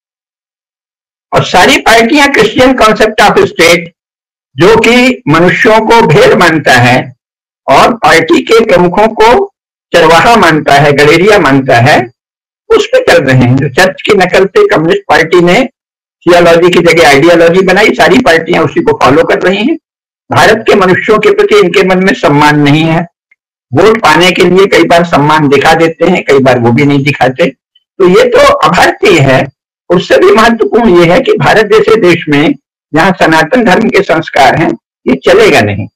और सारी पार्टियां क्रिश्चियन कॉन्सेप्ट ऑफ स्टेट जो कि मनुष्यों को भेड़ मानता है और पार्टी के प्रमुखों को चरवाहा मानता है, गलेरिया मानता है, उस पे चल रहे हैं। जो चर्च की नकल से कम्युनिस्ट पार्टी ने थियोलॉजी की जगह आइडियोलॉजी बनाई, सारी पार्टियां उसी को फॉलो कर रही हैं। भारत के मनुष्यों के प्रति इनके मन में सम्मान नहीं है। वोट पाने के लिए कई बार सम्मान दिखा देते हैं, कई बार वो भी नहीं दिखाते। तो ये तो अभारतीय है। उससे भी महत्वपूर्ण ये है कि भारत जैसे देश में जहां सनातन धर्म के संस्कार हैं, ये चलेगा नहीं,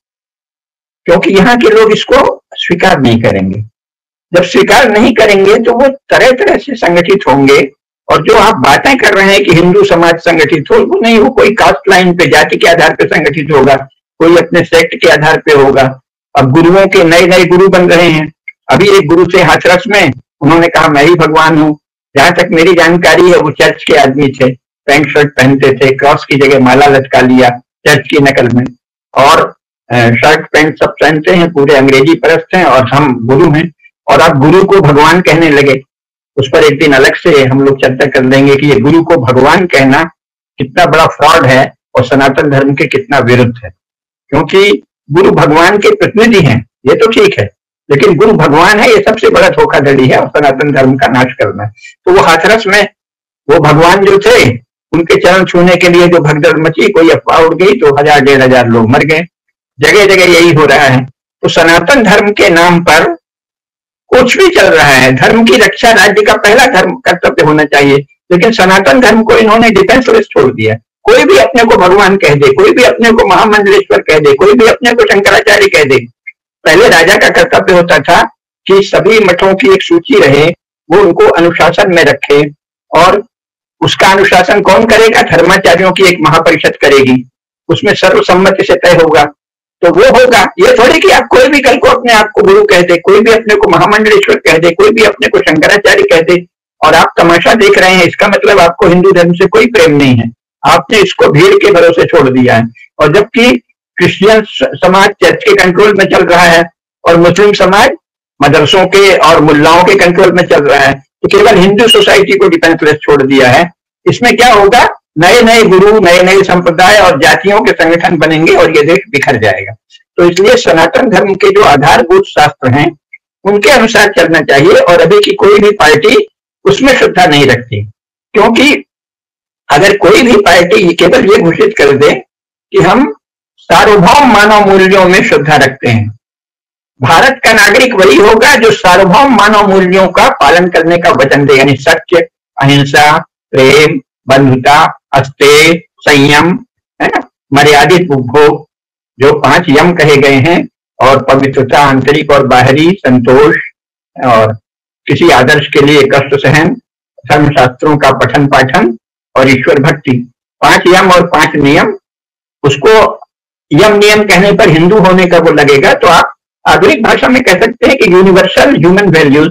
क्योंकि यहाँ के लोग इसको स्वीकार नहीं करेंगे। जब स्वीकार नहीं करेंगे तो वो तरह तरह से संगठित होंगे, और जो आप बातें कर रहे हैं कि हिंदू समाज संगठित हो, वो नहीं, वो कोई कास्ट लाइन पे, जाति के आधार पे संगठित होगा, कोई अपने सेक्ट के आधार पे होगा। अब गुरुओं के नए नए गुरु बन रहे हैं। अभी एक गुरु थे हाथरस में, उन्होंने कहा मैं ही भगवान हूँ। जहां तक मेरी जानकारी है वो चर्च के आदमी थे, पैंट शर्ट पहनते थे, क्रॉस की जगह माला लटका लिया चर्च की नकल में, और शर्ट पैंट सब पहनते हैं, पूरे अंग्रेजी परस्त हैं, और हम गुरु हैं। और आप गुरु को भगवान कहने लगे। उस पर एक दिन अलग से हम लोग चर्चा कर लेंगे कि ये गुरु को भगवान कहना कितना बड़ा फ्रॉड है और सनातन धर्म के कितना विरुद्ध है। क्योंकि गुरु भगवान के प्रतिनिधि हैं, ये तो ठीक है, लेकिन गुरु भगवान है, ये सबसे बड़ा धोखाधड़ी है और सनातन धर्म का नाश करना है। तो वो हाथरस में वो भगवान जो थे, उनके चरण छूने के लिए जो भगदड़ मची, कोई अफवाह उड़ गई तो हजार डेढ़ हजार लोग मर गए। जगह जगह यही हो रहा है। तो सनातन धर्म के नाम पर कुछ भी चल रहा है। धर्म की रक्षा राज्य का पहला धर्म कर्तव्य होना चाहिए, लेकिन सनातन धर्म को इन्होंने डिफेंसलेस छोड़ दिया। कोई भी अपने को भगवान कह दे, कोई भी अपने को महामंडलेश्वर कह दे, कोई भी अपने को शंकराचार्य कह दे। पहले राजा का कर्तव्य होता था कि सभी मठों की एक सूची रहे, वो उनको अनुशासन में रखे, और उसका अनुशासन कौन करेगा? धर्माचार्यों की एक महापरिषद करेगी, उसमें सर्वसम्मति से तय होगा, तो वो होगा। ये थोड़ी कि आप कोई भी कल को अपने आप को गुरु कह दे, कोई भी अपने को महामंडलेश्वर कह दे, कोई भी अपने को शंकराचार्य कह दे, और आप तमाशा देख रहे हैं। इसका मतलब आपको हिंदू धर्म से कोई प्रेम नहीं है, आपने इसको भीड़ के भरोसे छोड़ दिया है। और जबकि क्रिश्चियन समाज चर्च के कंट्रोल में चल रहा है और मुस्लिम समाज मदरसों के और मुल्लाओं के कंट्रोल में चल रहा है, तो केवल हिंदू सोसाइटी को डिफेंसलेस छोड़ दिया है। इसमें क्या होगा? नए नए गुरु, नए नए संप्रदाय और जातियों के संगठन बनेंगे और ये देश बिखर जाएगा। तो इसलिए सनातन धर्म के जो आधारभूत शास्त्र हैं उनके अनुसार चलना चाहिए, और अभी की कोई भी पार्टी उसमें श्रद्धा नहीं रखती। क्योंकि अगर कोई भी पार्टी केवल ये घोषित कर दे कि हम सार्वभौम मानव मूल्यों में श्रद्धा रखते हैं, भारत का नागरिक वही होगा जो सार्वभौम मानव मूल्यों का पालन करने का वचन दे, यानी सत्य, अहिंसा, प्रेम, बंधुता, अस्तेय, संयम, है ना, मर्यादित उपभोग, जो पांच यम कहे गए हैं, और पवित्रता, आंतरिक और बाहरी, संतोष, और किसी आदर्श के लिए कष्ट सहन, धर्मशास्त्रों का पठन पाठन और ईश्वर भक्ति। पांच यम और पांच नियम। उसको यम नियम कहने पर हिंदू होने का वो लगेगा, तो आप आधुनिक भाषा में कह सकते हैं कि यूनिवर्सल ह्यूमन वैल्यूज,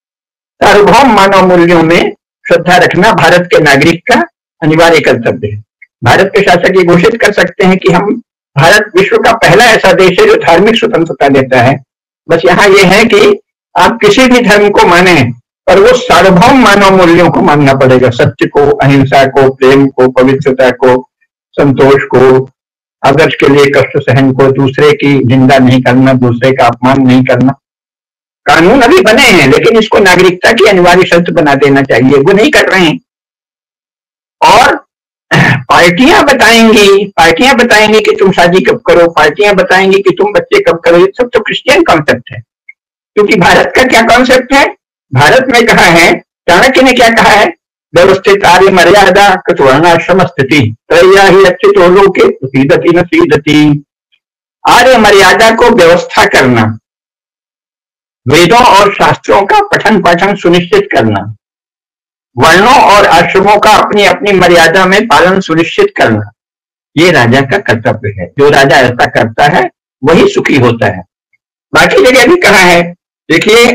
सार्वभौम मानव मूल्यों में श्रद्धा रखना भारत के नागरिक का अनिवार्य कर्तव्य है। भारत के शासक ये घोषित कर सकते हैं कि हम भारत विश्व का पहला ऐसा देश है जो धार्मिक स्वतंत्रता देता है। बस यहाँ ये है कि आप किसी भी धर्म को माने, और वो सार्वभौम मानव मूल्यों को मानना पड़ेगा, सत्य को, अहिंसा को, प्रेम को, पवित्रता को, संतोष को, आदर्श के लिए कष्ट सहन को, दूसरे की निंदा नहीं करना, दूसरे का अपमान नहीं करना। कानून अभी बने हैं, लेकिन इसको नागरिकता की अनिवार्य शर्त बना देना चाहिए, वो नहीं कर रहे हैं। और पार्टियां बताएंगी पार्टियां बताएंगी कि तुम शादी कब करो, पार्टियां बताएंगी कि तुम बच्चे कब करो। ये सब तो क्रिश्चियन कॉन्सेप्ट है। क्योंकि भारत का क्या कॉन्सेप्ट है? भारत में कहा है, चाणक्य ने क्या कहा है? व्यवस्थित आर्य मर्यादा कृतवर्णाश्रम स्थिति त्रय्या ही अच्युतो लोके सीदति न सीदति। आर्य मर्यादा को व्यवस्था करना, वेदों और शास्त्रों का पठन पाठन सुनिश्चित करना, वर्णों और आश्रमों का अपनी अपनी मर्यादा में पालन सुनिश्चित करना, ये राजा का कर्तव्य है। जो राजा ऐसा करता है वही सुखी होता है। बाकी जगह भी कहा है, देखिए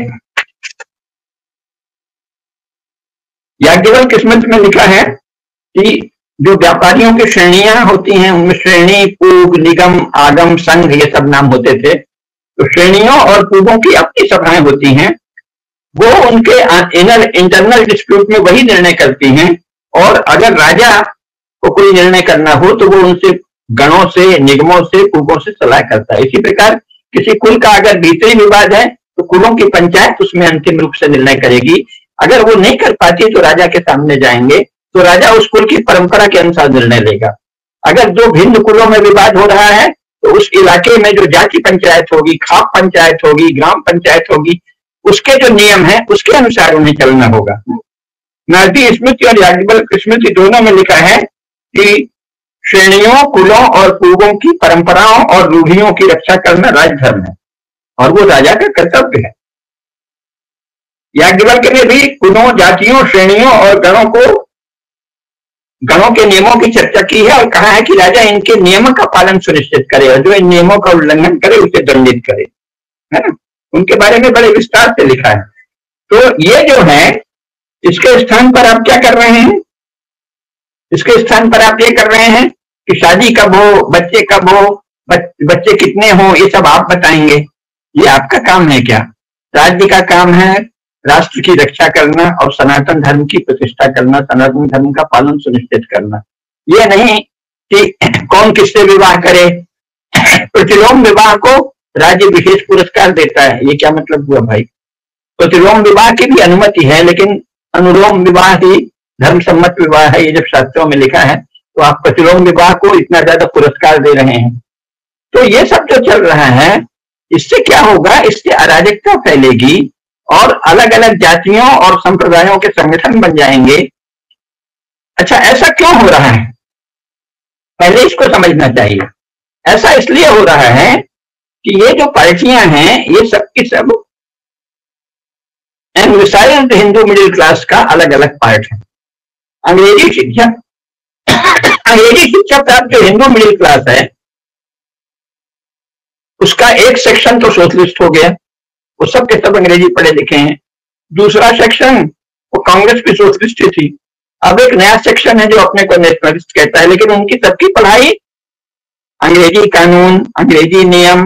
याज्ञवल्क्य किस्मत में लिखा है कि जो व्यापारियों की श्रेणियां होती हैं उनमें श्रेणी, पूग, निगम, आगम, संघ ये सब नाम होते थे। तो श्रेणियों और पूगों की अपनी सभाएं होती हैं, वो उनके इनर इंटरनल डिस्प्यूट में वही निर्णय करती हैं, और अगर राजा को कोई निर्णय करना हो तो वो उनसे गणों से, निगमों से, पूगों से सलाह करता है। इसी प्रकार किसी कुल का अगर भीतरी विवाद है तो कुलों की पंचायत उसमें अंतिम रूप से निर्णय करेगी। अगर वो नहीं कर पाती तो राजा के सामने जाएंगे, तो राजा उस कुल की परंपरा के अनुसार निर्णय लेगा। अगर दो भिन्न कुलों में विवाद हो रहा है तो उस इलाके में जो जाति पंचायत होगी, खाप पंचायत होगी, ग्राम पंचायत होगी, उसके जो नियम है उसके अनुसार उन्हें चलना होगा। नारदी स्मृति और याज्ञवल्क्य स्मृति दोनों में लिखा है कि श्रेणियों, कुलों और पूर्वों की परंपराओं और रूढ़ियों की रक्षा करना राजधर्म है और वो राजा का कर्तव्य है। याज्ञवल्क्य ने भी कुलों, जातियों, श्रेणियों और गणों को गणों के नियमों की चर्चा की है और कहा है कि राजा इनके नियमों का पालन सुनिश्चित करे और जो इन नियमों का उल्लंघन करे उसे दंडित करे, है ना। उनके बारे में बड़े विस्तार से लिखा है। तो ये जो है, इसके स्थान पर आप क्या कर रहे हैं? इसके स्थान पर आप ये कर रहे हैं कि शादी कब हो, बच्चे कब हो, बच्चे कितने हो, ये सब आप बताएंगे। ये आपका काम है क्या? राज्य का काम है राष्ट्र की रक्षा करना और सनातन धर्म की प्रतिष्ठा करना, सनातन धर्म का पालन सुनिश्चित करना। ये नहीं कि कौन किससे विवाह करे। प्रतिलोम विवाह को राज्य विशेष पुरस्कार देता है, ये क्या मतलब हुआ भाई? प्रतिलोम विवाह की भी अनुमति है, लेकिन अनुलोम विवाह ही धर्म सम्मत विवाह है, ये जब शास्त्रों में लिखा है, तो आप प्रतिलोम विवाह को इतना ज्यादा पुरस्कार दे रहे हैं। तो ये सब जो चल रहा है, इससे क्या होगा? इससे अराजकता फैलेगी और अलग अलग जातियों और संप्रदायों के संगठन बन जाएंगे। अच्छा, ऐसा क्यों हो रहा है? पहले इसको समझना चाहिए। ऐसा इसलिए हो रहा है कि ये जो पार्टियां हैं, ये सब की सब एंग्लिसाइज्ड हिंदू मिडिल क्लास का अलग अलग पार्ट है। अंग्रेजी शिक्षा अंग्रेजी शिक्षा प्राप्त जो हिंदू मिडिल क्लास है, उसका एक सेक्शन तो सोशलिस्ट हो गया, वो सब के सब अंग्रेजी पढ़े लिखे हैं। दूसरा सेक्शन वो कांग्रेस की सोशलिस्ट थी। अब एक नया सेक्शन है जो अपने को नेशनलिस्ट कहता है, लेकिन उनकी सबकी पढ़ाई अंग्रेजी कानून, अंग्रेजी नियम,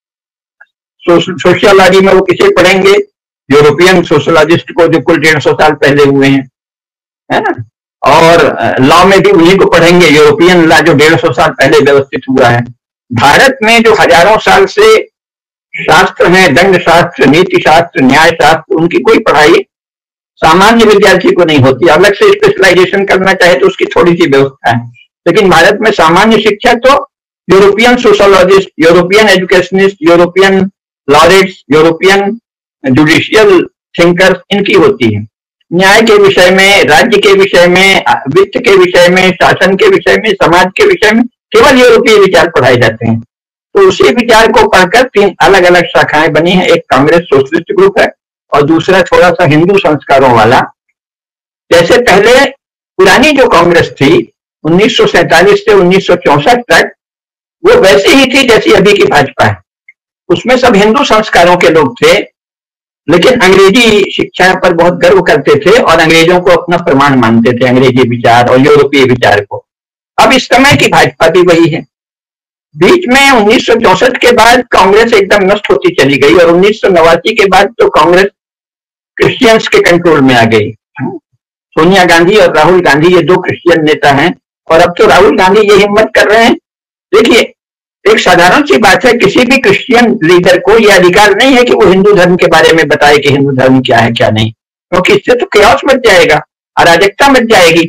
सोशियोलॉजी में वो किसे पढ़ेंगे? यूरोपियन सोशोलॉजिस्ट को, जो कुल डेढ़ सौ साल पहले हुए हैं, है ना। और लॉ में भी उन्हीं को पढ़ेंगे, यूरोपियन लॉ जो डेढ़ सौ साल पहले व्यवस्थित हुआ है। भारत में जो हजारों साल से शास्त्र हैं, दंड शास्त्र, नीति शास्त्र, न्याय शास्त्र, उनकी कोई पढ़ाई सामान्य विद्यार्थी को नहीं होती। अलग से स्पेशलाइजेशन करना चाहे तो उसकी थोड़ी सी व्यवस्था है, लेकिन भारत में सामान्य शिक्षा तो European sociologists, European educationists, European laureates, European judicial thinkers, इनकी होती है। न्याय के विषय में, राज्य के विषय में, वित्त के विषय में, शासन के विषय में, समाज के विषय में केवल यूरोपीय विचार पढ़ाए जाते हैं। तो उसी विचार को पढ़कर तीन अलग अलग शाखाएं बनी है। एक कांग्रेस सोशलिस्ट ग्रुप है और दूसरा थोड़ा सा हिंदू संस्कारों वाला। जैसे पहले पुरानी जो कांग्रेस थी उन्नीस सौ सैंतालीस से उन्नीस सौ चौसठ तक, वो वैसी ही थी जैसी अभी की भाजपा है। उसमें सब हिंदू संस्कारों के लोग थे, लेकिन अंग्रेजी शिक्षा पर बहुत गर्व करते थे और अंग्रेजों को अपना प्रमाण मानते थे, अंग्रेजी विचार और यूरोपीय विचार को। अब इस समय की भाजपा भी वही है। बीच में उन्नीस सौ चौसठ के बाद कांग्रेस एकदम नष्ट होती चली गई और उन्नीस सौ नवासी के बाद तो कांग्रेस क्रिश्चियंस के कंट्रोल में आ गई। सोनिया गांधी और राहुल गांधी ये दो क्रिश्चियन नेता हैं और अब तो राहुल गांधी ये हिम्मत कर रहे हैं। देखिए, एक साधारण सी बात है, किसी भी क्रिश्चियन लीडर को यह अधिकार नहीं है कि वो हिंदू धर्म के बारे में बताए कि हिंदू धर्म क्या है क्या नहीं, क्योंकि इससे तो केओस मच जाएगा, अराजकता मच जाएगी।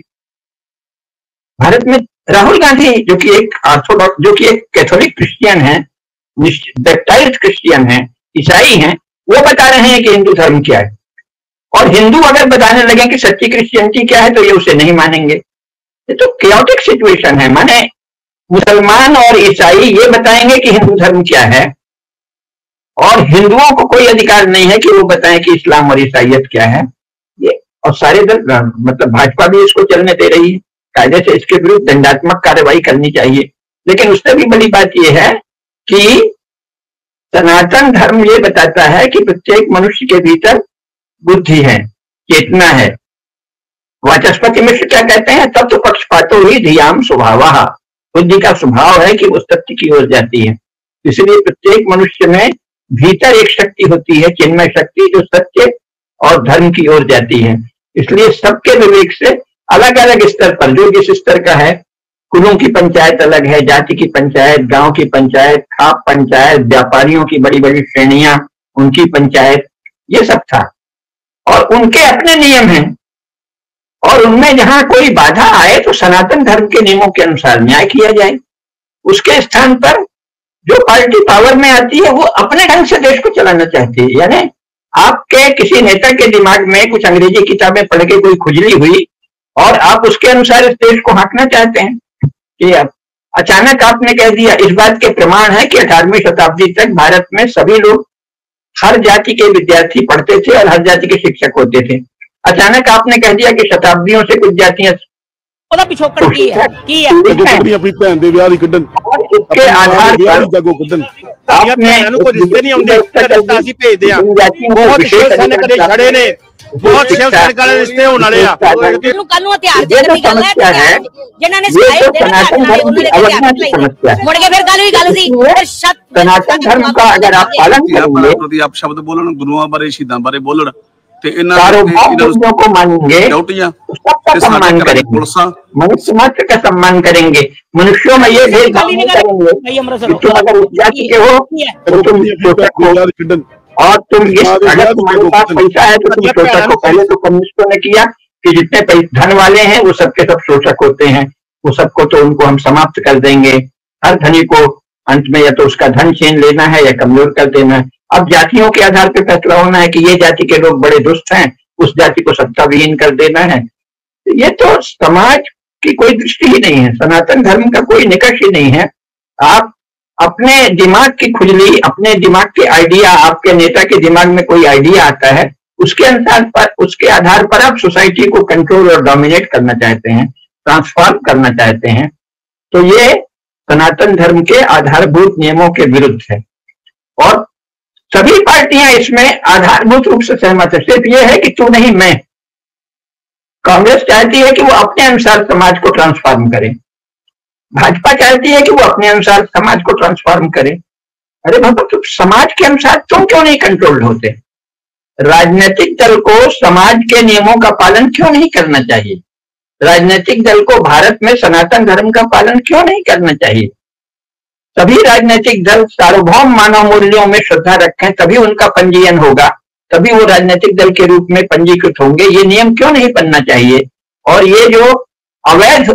भारत में राहुल गांधी जो कि एक ऑर्थोडॉक्स, जो कि एक कैथोलिक क्रिश्चियन है, बैप्टाइज्ड क्रिश्चियन है, ईसाई हैं, वो बता रहे हैं कि हिंदू धर्म क्या है। और हिंदू अगर बताने लगे कि सच्ची क्रिश्चियनिटी क्या है तो ये उसे नहीं मानेंगे। ये तो केओटिक सिचुएशन है। माने मुसलमान और ईसाई ये बताएंगे कि हिंदू धर्म क्या है और हिंदुओं को कोई अधिकार नहीं है कि वो बताएं कि इस्लाम और ईसाइयत क्या है। ये और सारे दल मतलब भाजपा भी इसको चलने दे रही है, कायदे से इसके विरुद्ध दंडात्मक कार्रवाई करनी चाहिए। लेकिन उससे भी बड़ी बात यह है कि सनातन धर्म ये बताता है कि प्रत्येक मनुष्य के भीतर बुद्धि है, चेतना है। वाचस्पति मिश्र क्या कहते हैं, तब तो पक्षपातो ही धियाम स्वभावः, बुद्धि का स्वभाव है कि वो सत्य की ओर जाती है। इसलिए प्रत्येक मनुष्य में भीतर एक शक्ति होती है, चिन्मय शक्ति, जो सत्य और धर्म की ओर जाती है। इसलिए सबके विवेक से अलग अलग स्तर पर, जो जिस स्तर का है, कुलों की पंचायत अलग है, जाति की पंचायत, गांव की पंचायत, खाप पंचायत, व्यापारियों की बड़ी बड़ी श्रेणियां, उनकी पंचायत, ये सब था। और उनके अपने नियम हैं, और उनमें जहां कोई बाधा आए तो सनातन धर्म के नियमों के अनुसार न्याय किया जाए। उसके स्थान पर जो पार्टी पावर में आती है वो अपने ढंग से देश को चलाना चाहती है। यानी आपके किसी नेता के दिमाग में कुछ अंग्रेजी किताबें पढ़ के कोई खुजली हुई और आप उसके अनुसार इस देश को हाँकना चाहते हैं कि अचानक आपने कह दिया। इस बात के प्रमाण है कि अठारहवीं शताब्दी तक भारत में सभी लोग, हर जाति के विद्यार्थी पढ़ते थे और हर जाति के शिक्षक होते थे। अचानक आपने कह दिया कि शताब्दियों से कुछ जातियां पिछोकड़ की है, की है। अपनी भैन दे विआह दी कड्डन, इसके आधार पर जागो कड्डन आपने को रिश्ते नहीं आउंदे, रिश्ता ਅਸੀਂ ਭੇਜਦੇ ਆ। ਬਹੁਤ शिव सैनिक ਦੇ खड़े ने, बहुत शिव सैनिक वाले रिश्ते होने वाले आ। ਨੂੰ ਕੱਲ ਨੂੰ ਹਥਿਆਰ ਦੇ ਦੀ ਗੱਲ ਹੈ, ਜਿਨ੍ਹਾਂ ਨੇ ਸਿਖਾਏ ਦੇ ਮੁੜ ਕੇ ਫਿਰ ਗੱਲ ਵੀ ਗੱਲ ਸੀ। सनातन धर्म का अगर आप पालन करेंगे, आप शब्द बोलन, गुरुओं बारे, शहीदां बारे बोलन, को मानेंगे, सबका सम्मान करेंगे, मनुष्य मात्र का सम्मान करेंगे। मनुष्यों में ये भेदभाव नहीं करेंगे कि तुम अगर उस जाति के हो तो तुम शोषक हो, और तुम इस अगर तुम्हारे पास पैसा है तो तुम शोषक हो। पहले तो कम्युनिस्टों ने किया कि जितने धन वाले हैं वो सबके सब शोषक होते हैं, वो सबको तो उनको हम समाप्त कर देंगे। हर धनी को अंत में या तो उसका धन छीन लेना है या कमजोर कर देना है। अब जातियों के आधार पर फैसला होना है कि ये जाति के लोग बड़े दुष्ट हैं, उस जाति को सत्ता विहीन कर देना है। ये तो समाज की कोई दृष्टि ही नहीं है, सनातन धर्म का कोई निकष ही नहीं है। आप अपने दिमाग की खुजली, अपने दिमाग के आइडिया, आपके नेता के दिमाग में कोई आइडिया आता है, उसके अनुसार पर, उसके आधार पर आप सोसाइटी को कंट्रोल और डोमिनेट करना चाहते हैं, ट्रांसफॉर्म करना चाहते हैं। तो ये सनातन धर्म के आधारभूत नियमों के विरुद्ध है और सभी पार्टियां इसमें आधारभूत रूप से सहमत है। सिर्फ ये है कि तू नहीं मैं। कांग्रेस चाहती है कि वो अपने अनुसार समाज को ट्रांसफॉर्म करे, भाजपा चाहती है कि वो अपने अनुसार समाज को ट्रांसफॉर्म करे। अरे बाबा, तो समाज के अनुसार तुम क्यों नहीं कंट्रोल होते? राजनीतिक दल को समाज के नियमों का पालन क्यों नहीं करना चाहिए? राजनीतिक दल को भारत में सनातन धर्म का पालन क्यों नहीं करना चाहिए? सभी राजनीतिक दल सार्वभौम मानव मूल्यों में श्रद्धा रखें, तभी उनका पंजीयन होगा, तभी वो राजनीतिक दल के रूप में पंजीकृत होंगे। ये नियम क्यों नहीं बनना चाहिए? और ये जो अवैध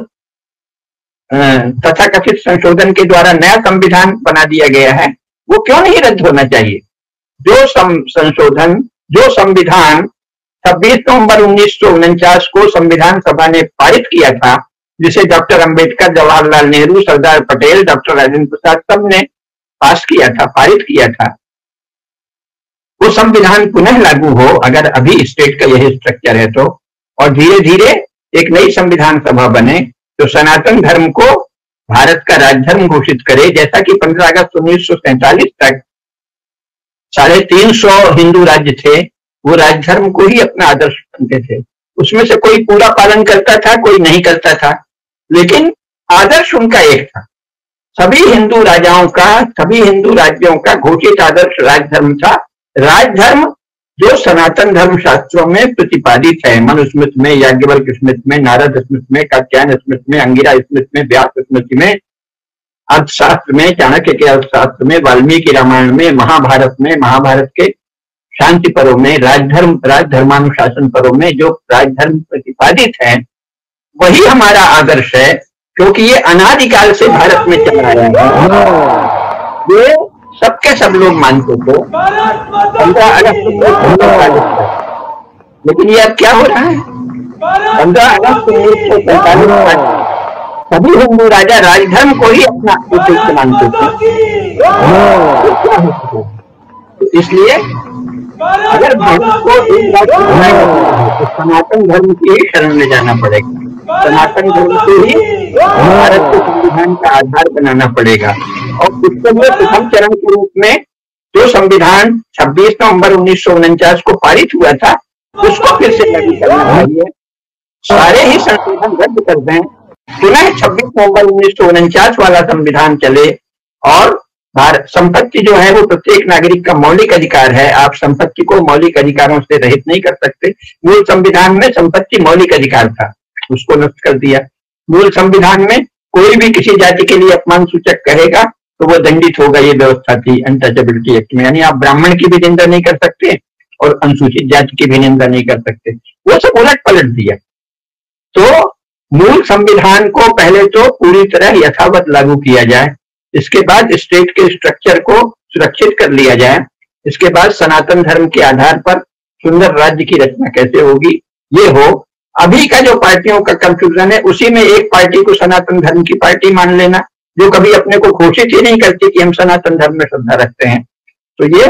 तथाकथित संशोधन के द्वारा नया संविधान बना दिया गया है, वो क्यों नहीं रद्द होना चाहिए? जो संशोधन, जो संविधान छब्बीस नवंबर उन्नीस सौ उनचास को संविधान सभा ने पारित किया था, जिसे डॉक्टर अंबेडकर, जवाहरलाल नेहरू, सरदार पटेल, डॉक्टर राजेंद्र प्रसाद सब ने पास किया था, पारित किया था, वो संविधान पुनः लागू हो अगर अभी स्टेट का यही स्ट्रक्चर है तो, और धीरे धीरे एक नई संविधान सभा बने जो सनातन धर्म को भारत का राजधर्म घोषित करे। जैसा कि पंद्रह अगस्त उन्नीस सौ सैंतालीस तक साढ़े तीन सौ हिंदू राज्य थे, वो राजधर्म को ही अपना आदर्श मानते थे। उसमें से कोई पूरा पालन करता था, कोई नहीं करता था, लेकिन आदर्श उनका एक था। सभी हिंदू राजाओं का, सभी हिंदू राज्यों का घोषित आदर्श राजधर्म था। राजधर्म जो सनातन धर्म शास्त्रों में प्रतिपादित है, मनुस्मृति में, याज्ञवल्क्य स्मृति में, नारद स्मृति में, कात्यायन स्मृति में, अंगिरा स्मृति में, व्यास स्मृति में, अर्थशास्त्र में, चाणक्य के अर्थशास्त्र में, वाल्मीकि रामायण में, महाभारत में, महाभारत के शांति पर्व में, राजधर्म राजधर्मानुशासन पर्व में जो राजधर्म प्रतिपादित है, वही हमारा आदर्श है, क्योंकि ये अनादिकाल से भारत में चल रहा है। ये सबके सब लोग मानते थे पंद्रह अगस्त लेकिन ये अब क्या हो रहा है? पंद्रह अगस्त उन्नीस सौ सैंतालीस तक सभी हिंदू राजा राजधर्म को ही अपना उद्देश्य मानते थे। तो इसलिए अगर भारत को एक राज्य बनाना है तो सनातन धर्म की ही शरण में जाना पड़ेगा। सनातन धर्म को ही भारत के संविधान का आधार बनाना पड़ेगा। और इसके लिए प्रथम चरण के रूप में जो संविधान छब्बीस नवंबर उन्नीस सौ उनचास को पारित हुआ था उसको फिर से लागू करना चाहिए। सारे ही संशोधन रद्द कर दें, पुनः छब्बीस नवंबर उन्नीस सौ उनचास वाला संविधान चले। और भारत संपत्ति जो है वो प्रत्येक नागरिक का मौलिक अधिकार है। आप संपत्ति को मौलिक अधिकारों से रहित नहीं कर सकते। मूल संविधान में संपत्ति मौलिक अधिकार था, उसको नष्ट कर दिया। मूल संविधान में कोई भी किसी जाति के लिए अपमान सूचक कहेगा तो वो दंडित होगा, ये व्यवस्था थी अनटचेबिलिटी एक्ट में। यानी आप ब्राह्मण की भी निंदा नहीं कर सकते और अनुसूचित जाति की भी निंदा नहीं कर सकते। वो सब उलट पलट दिया। तो मूल संविधान को पहले तो पूरी तरह यथावत लागू किया जाए, इसके बाद स्टेट के स्ट्रक्चर को सुरक्षित कर लिया जाए, इसके बाद सनातन धर्म के आधार पर सुंदर राज्य की रचना कैसे होगी ये हो। अभी का जो पार्टियों का कंफ्यूजन है उसी में एक पार्टी को सनातन धर्म की पार्टी मान लेना जो कभी अपने को घोषित ही नहीं करती कि हम सनातन धर्म में श्रद्धा रखते हैं। तो ये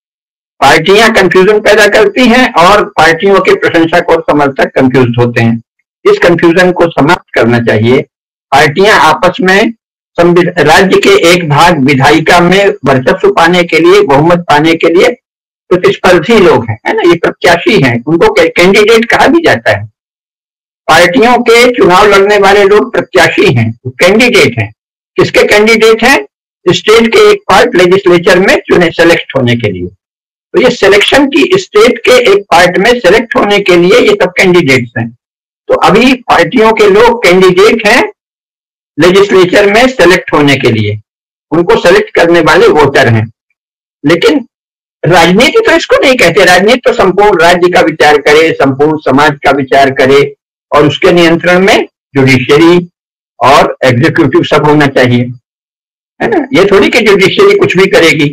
पार्टियां कंफ्यूजन पैदा करती हैं और पार्टियों के प्रशंसक और समर्थक कंफ्यूज होते हैं। इस कंफ्यूजन को समाप्त करना चाहिए। पार्टियां आपस में राज्य के एक भाग विधायिका में वर्चस्व पाने के लिए, बहुमत पाने के लिए प्रतिस्पर्धी लोग हैं, है ना, ये प्रत्याशी हैं, उनको कैंडिडेट कहा भी जाता है। पार्टियों के चुनाव लड़ने वाले लोग प्रत्याशी हैं, कैंडिडेट हैं। किसके कैंडिडेट हैं? स्टेट के एक पार्ट लेजिस्लेचर में चुने सेलेक्ट होने के लिए। तो ये सिलेक्शन की स्टेट के एक पार्ट में सेलेक्ट होने के लिए ये सब कैंडिडेट्स हैं। तो अभी पार्टियों के लोग कैंडिडेट हैं लेजिस्लेचर में सेलेक्ट होने के लिए, उनको सेलेक्ट करने वाले वोटर हैं। लेकिन राजनीति तो इसको नहीं कहते। राजनीति तो संपूर्ण राज्य का विचार करे, संपूर्ण समाज का विचार करे और उसके नियंत्रण में जुडिशियरी और एग्जीक्यूटिव सब होना चाहिए, है ना। ये थोड़ी कि जुडिशियरी कुछ भी करेगी।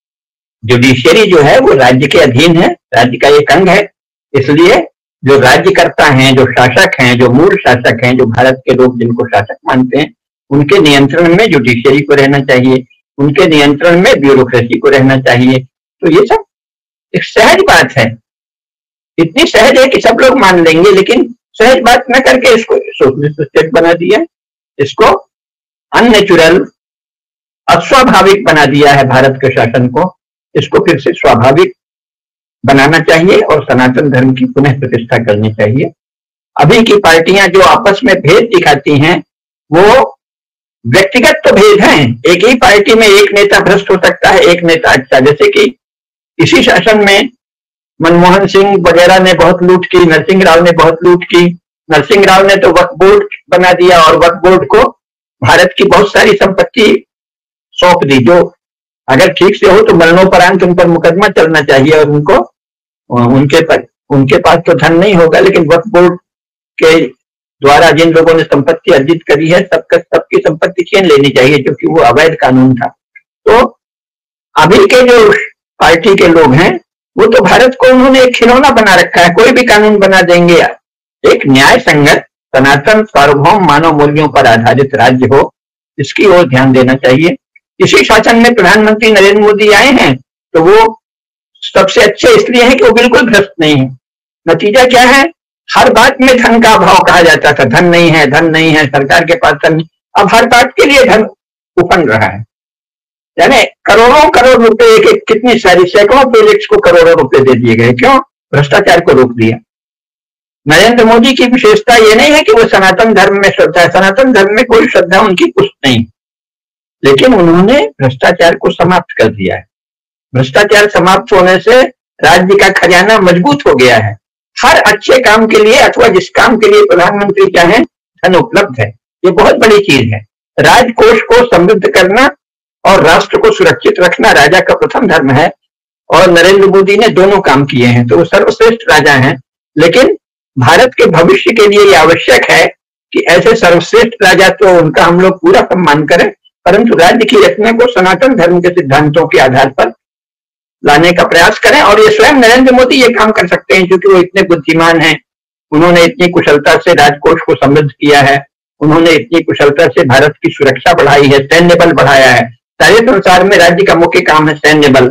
जुडिशियरी जो है वो राज्य के अधीन है, राज्य का एक अंग है। इसलिए जो राज्यकर्ता हैं, जो शासक हैं, जो मूल शासक हैं, जो भारत के लोग जिनको शासक मानते हैं, उनके नियंत्रण में जुडिशियरी को रहना चाहिए, उनके नियंत्रण में ब्यूरोक्रेसी को रहना चाहिए। तो ये सब एक सहज बात है, इतनी सहज है कि सब लोग मान लेंगे। लेकिन सहज बात न करके इसको सोशलिस्ट स्टेट बना दिया, इसको अननेचुरल, अस्वाभाविक बना दिया है भारत के शासन को। इसको फिर से स्वाभाविक बनाना चाहिए और सनातन धर्म की पुनः प्रतिष्ठा करनी चाहिए। अभी की पार्टियां जो आपस में भेद दिखाती हैं वो व्यक्तिगत तो भेद हैं। एक ही पार्टी में एक नेता भ्रष्ट हो सकता है, एक नेता अच्छा। जैसे कि इसी शासन में मनमोहन सिंह वगैरह ने बहुत लूट की, नरसिंह राव ने बहुत लूट की। नरसिंह राव ने तो वक्फ बोर्ड बना दिया और वक्फ बोर्ड को भारत की बहुत सारी संपत्ति सौंप दी, जो अगर ठीक से हो तो मरणोपरांत उन पर मुकदमा चलना चाहिए। और उनको उनके पर उनके पास तो धन नहीं होगा, लेकिन वक्फ बोर्ड के द्वारा जिन लोगों ने संपत्ति अर्जित करी है सबका सबकी संपत्ति छीन लेनी चाहिए, क्योंकि वो अवैध कानून था। तो अभी के जो पार्टी के लोग हैं वो तो भारत को उन्होंने एक खिलौना बना रखा है, कोई भी कानून बना देंगे। एक न्याय संगत, सनातन, सार्वभौम मानव मूल्यों पर आधारित राज्य हो, इसकी ओर ध्यान देना चाहिए। इसी शासन में प्रधानमंत्री नरेंद्र मोदी आए हैं तो वो सबसे अच्छे इसलिए हैं कि वो बिल्कुल भ्रष्ट नहीं है। नतीजा क्या है? हर बात में धन का अभाव कहा जाता था, धन नहीं है, धन नहीं है, सरकार के पास धन नहीं। अब हर बात के लिए धन उफन रहा है, यानी करोड़ों करोड़ रुपए, एक एक कितनी सारी सैकड़ों प्रोजेक्ट्स को करोड़ों रुपए दे दिए गए। क्यों? भ्रष्टाचार को रोक दिया। नरेंद्र मोदी की विशेषता ये नहीं है कि वो सनातन धर्म में श्रद्धा है, सनातन धर्म में कोई श्रद्धा उनकी कुछ नहीं, लेकिन उन्होंने भ्रष्टाचार को समाप्त कर दिया है। भ्रष्टाचार समाप्त होने से राज्य का खजाना मजबूत हो गया है। हर अच्छे काम के लिए अथवा जिस काम के लिए प्रधानमंत्री चाहें धन उपलब्ध है। ये बहुत बड़ी चीज है। राजकोष को समृद्ध करना और राष्ट्र को सुरक्षित रखना राजा का प्रथम धर्म है, और नरेंद्र मोदी ने दोनों काम किए हैं, तो वो सर्वश्रेष्ठ राजा हैं। लेकिन भारत के भविष्य के लिए ये आवश्यक है कि ऐसे सर्वश्रेष्ठ राजा तो उनका हम लोग पूरा सम्मान करें, परंतु राज्य की रचना को सनातन धर्म के सिद्धांतों के आधार पर लाने का प्रयास करें। और ये स्वयं नरेंद्र मोदी ये काम कर सकते हैं, क्योंकि वो इतने बुद्धिमान हैं। उन्होंने इतनी कुशलता से राजकोष को समृद्ध किया है, उन्होंने इतनी कुशलता से भारत की सुरक्षा बढ़ाई है, सैन्य बल बढ़ाया है। सारे संसार में राज्य का मुख्य काम है सैन्य बल,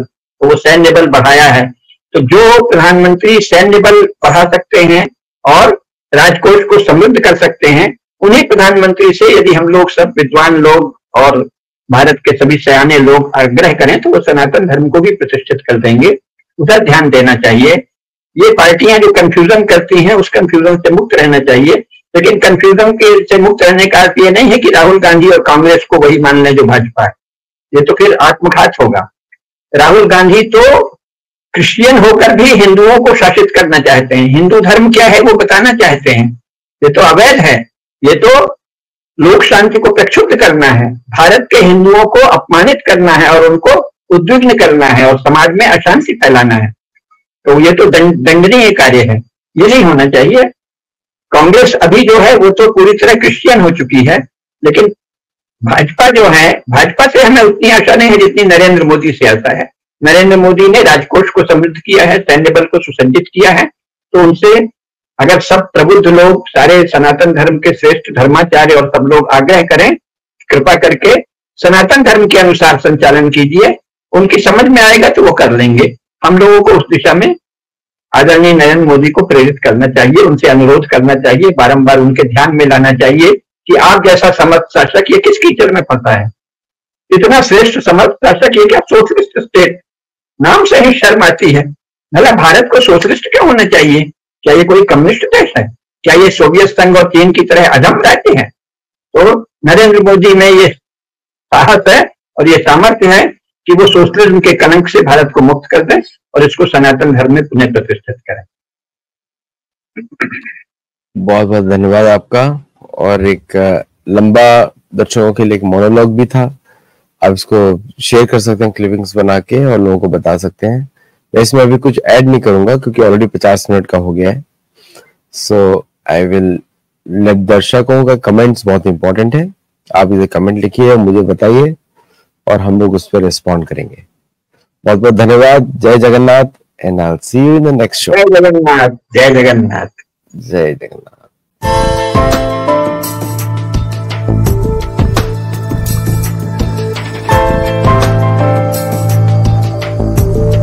तो वो सैन्य बल बढ़ाया है। तो जो प्रधानमंत्री सैन्य बल बढ़ा सकते हैं और राजकोष को समृद्ध कर सकते हैं, उन्हीं प्रधानमंत्री से यदि हम लोग सब विद्वान लोग और भारत के सभी सयाने लोग आग्रह करें तो वो सनातन धर्म को भी प्रतिष्ठित कर देंगे। उधर ध्यान देना चाहिए। ये पार्टियां जो कंफ्यूजन करती हैं उस कंफ्यूजन से मुक्त रहना चाहिए, लेकिन कंफ्यूजन के से मुक्त रहने का अर्थ ये नहीं है कि राहुल गांधी और कांग्रेस को वही मान लें जो भाजपा है, ये तो फिर आत्मघात होगा। राहुल गांधी तो क्रिश्चियन होकर भी हिंदुओं को शासित करना चाहते हैं, हिंदू धर्म क्या है वो बताना चाहते हैं। ये तो अवैध है, ये तो लोक शांति को प्रक्षुब्ध करना है, भारत के हिंदुओं को अपमानित करना है और उनको उद्विग्न करना है और समाज में अशांति फैलाना है। तो ये तो दंडनीय कार्य है, ये नहीं होना चाहिए। कांग्रेस अभी जो है वो तो पूरी तरह क्रिश्चियन हो चुकी है, लेकिन भाजपा जो है, भाजपा से हमें उतनी आशा नहीं है जितनी नरेंद्र मोदी से आशा है। नरेंद्र मोदी ने राजकोष को समृद्ध किया है, सैन्य बल को सुसज्जित किया है, तो उनसे अगर सब प्रबुद्ध लोग, सारे सनातन धर्म के श्रेष्ठ धर्माचार्य और सब लोग आग्रह करें, कृपा करके सनातन धर्म के अनुसार संचालन कीजिए, उनकी समझ में आएगा तो वो कर लेंगे। हम लोगों को उस दिशा में आदरणीय नरेंद्र मोदी को प्रेरित करना चाहिए, उनसे अनुरोध करना चाहिए, बारंबार उनके ध्यान में लाना चाहिए कि आप जैसा समर्थ शासक ये किस कीचड़ में फंसा है, इतना श्रेष्ठ समर्थ शासक ये क्या सोशलिस्ट स्टेट, नाम से ही शर्म आती है। भला भारत को सोशलिस्ट क्यों होना चाहिए? क्या ये कोई कम्युनिस्ट देश है? क्या ये सोवियत संघ और चीन की तरह अधम राज्य है? तो नरेंद्र मोदी में ये साहस है और ये सामर्थ्य है कि वो सोशलिज्म के कलंक से भारत को मुक्त कर दें और इसको सनातन धर्म में पुनः प्रतिष्ठित करें। बहुत बहुत धन्यवाद आपका। और एक लंबा दर्शकों के लिए एक मोनोलॉग भी था, आप इसको शेयर कर सकते हैं क्लिपिंग्स बना के और लोगों को बता सकते हैं। मैं इसमें अभी कुछ ऐड नहीं करूंगा क्योंकि ऑलरेडी पचास मिनट का हो गया है। सो आई विल लेट दर्शकों का कमेंट्स बहुत इंपॉर्टेंट है, आप इसे कमेंट लिखिए और मुझे बताइए और हम लोग उस पर रिस्पॉन्ड करेंगे। बहुत बहुत धन्यवाद। जय Jagannath and I will see you in the next show. जय जगन्नाथ, जय जगन्नाथ, जय जगन्नाथ।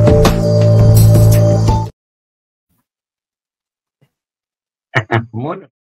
मोन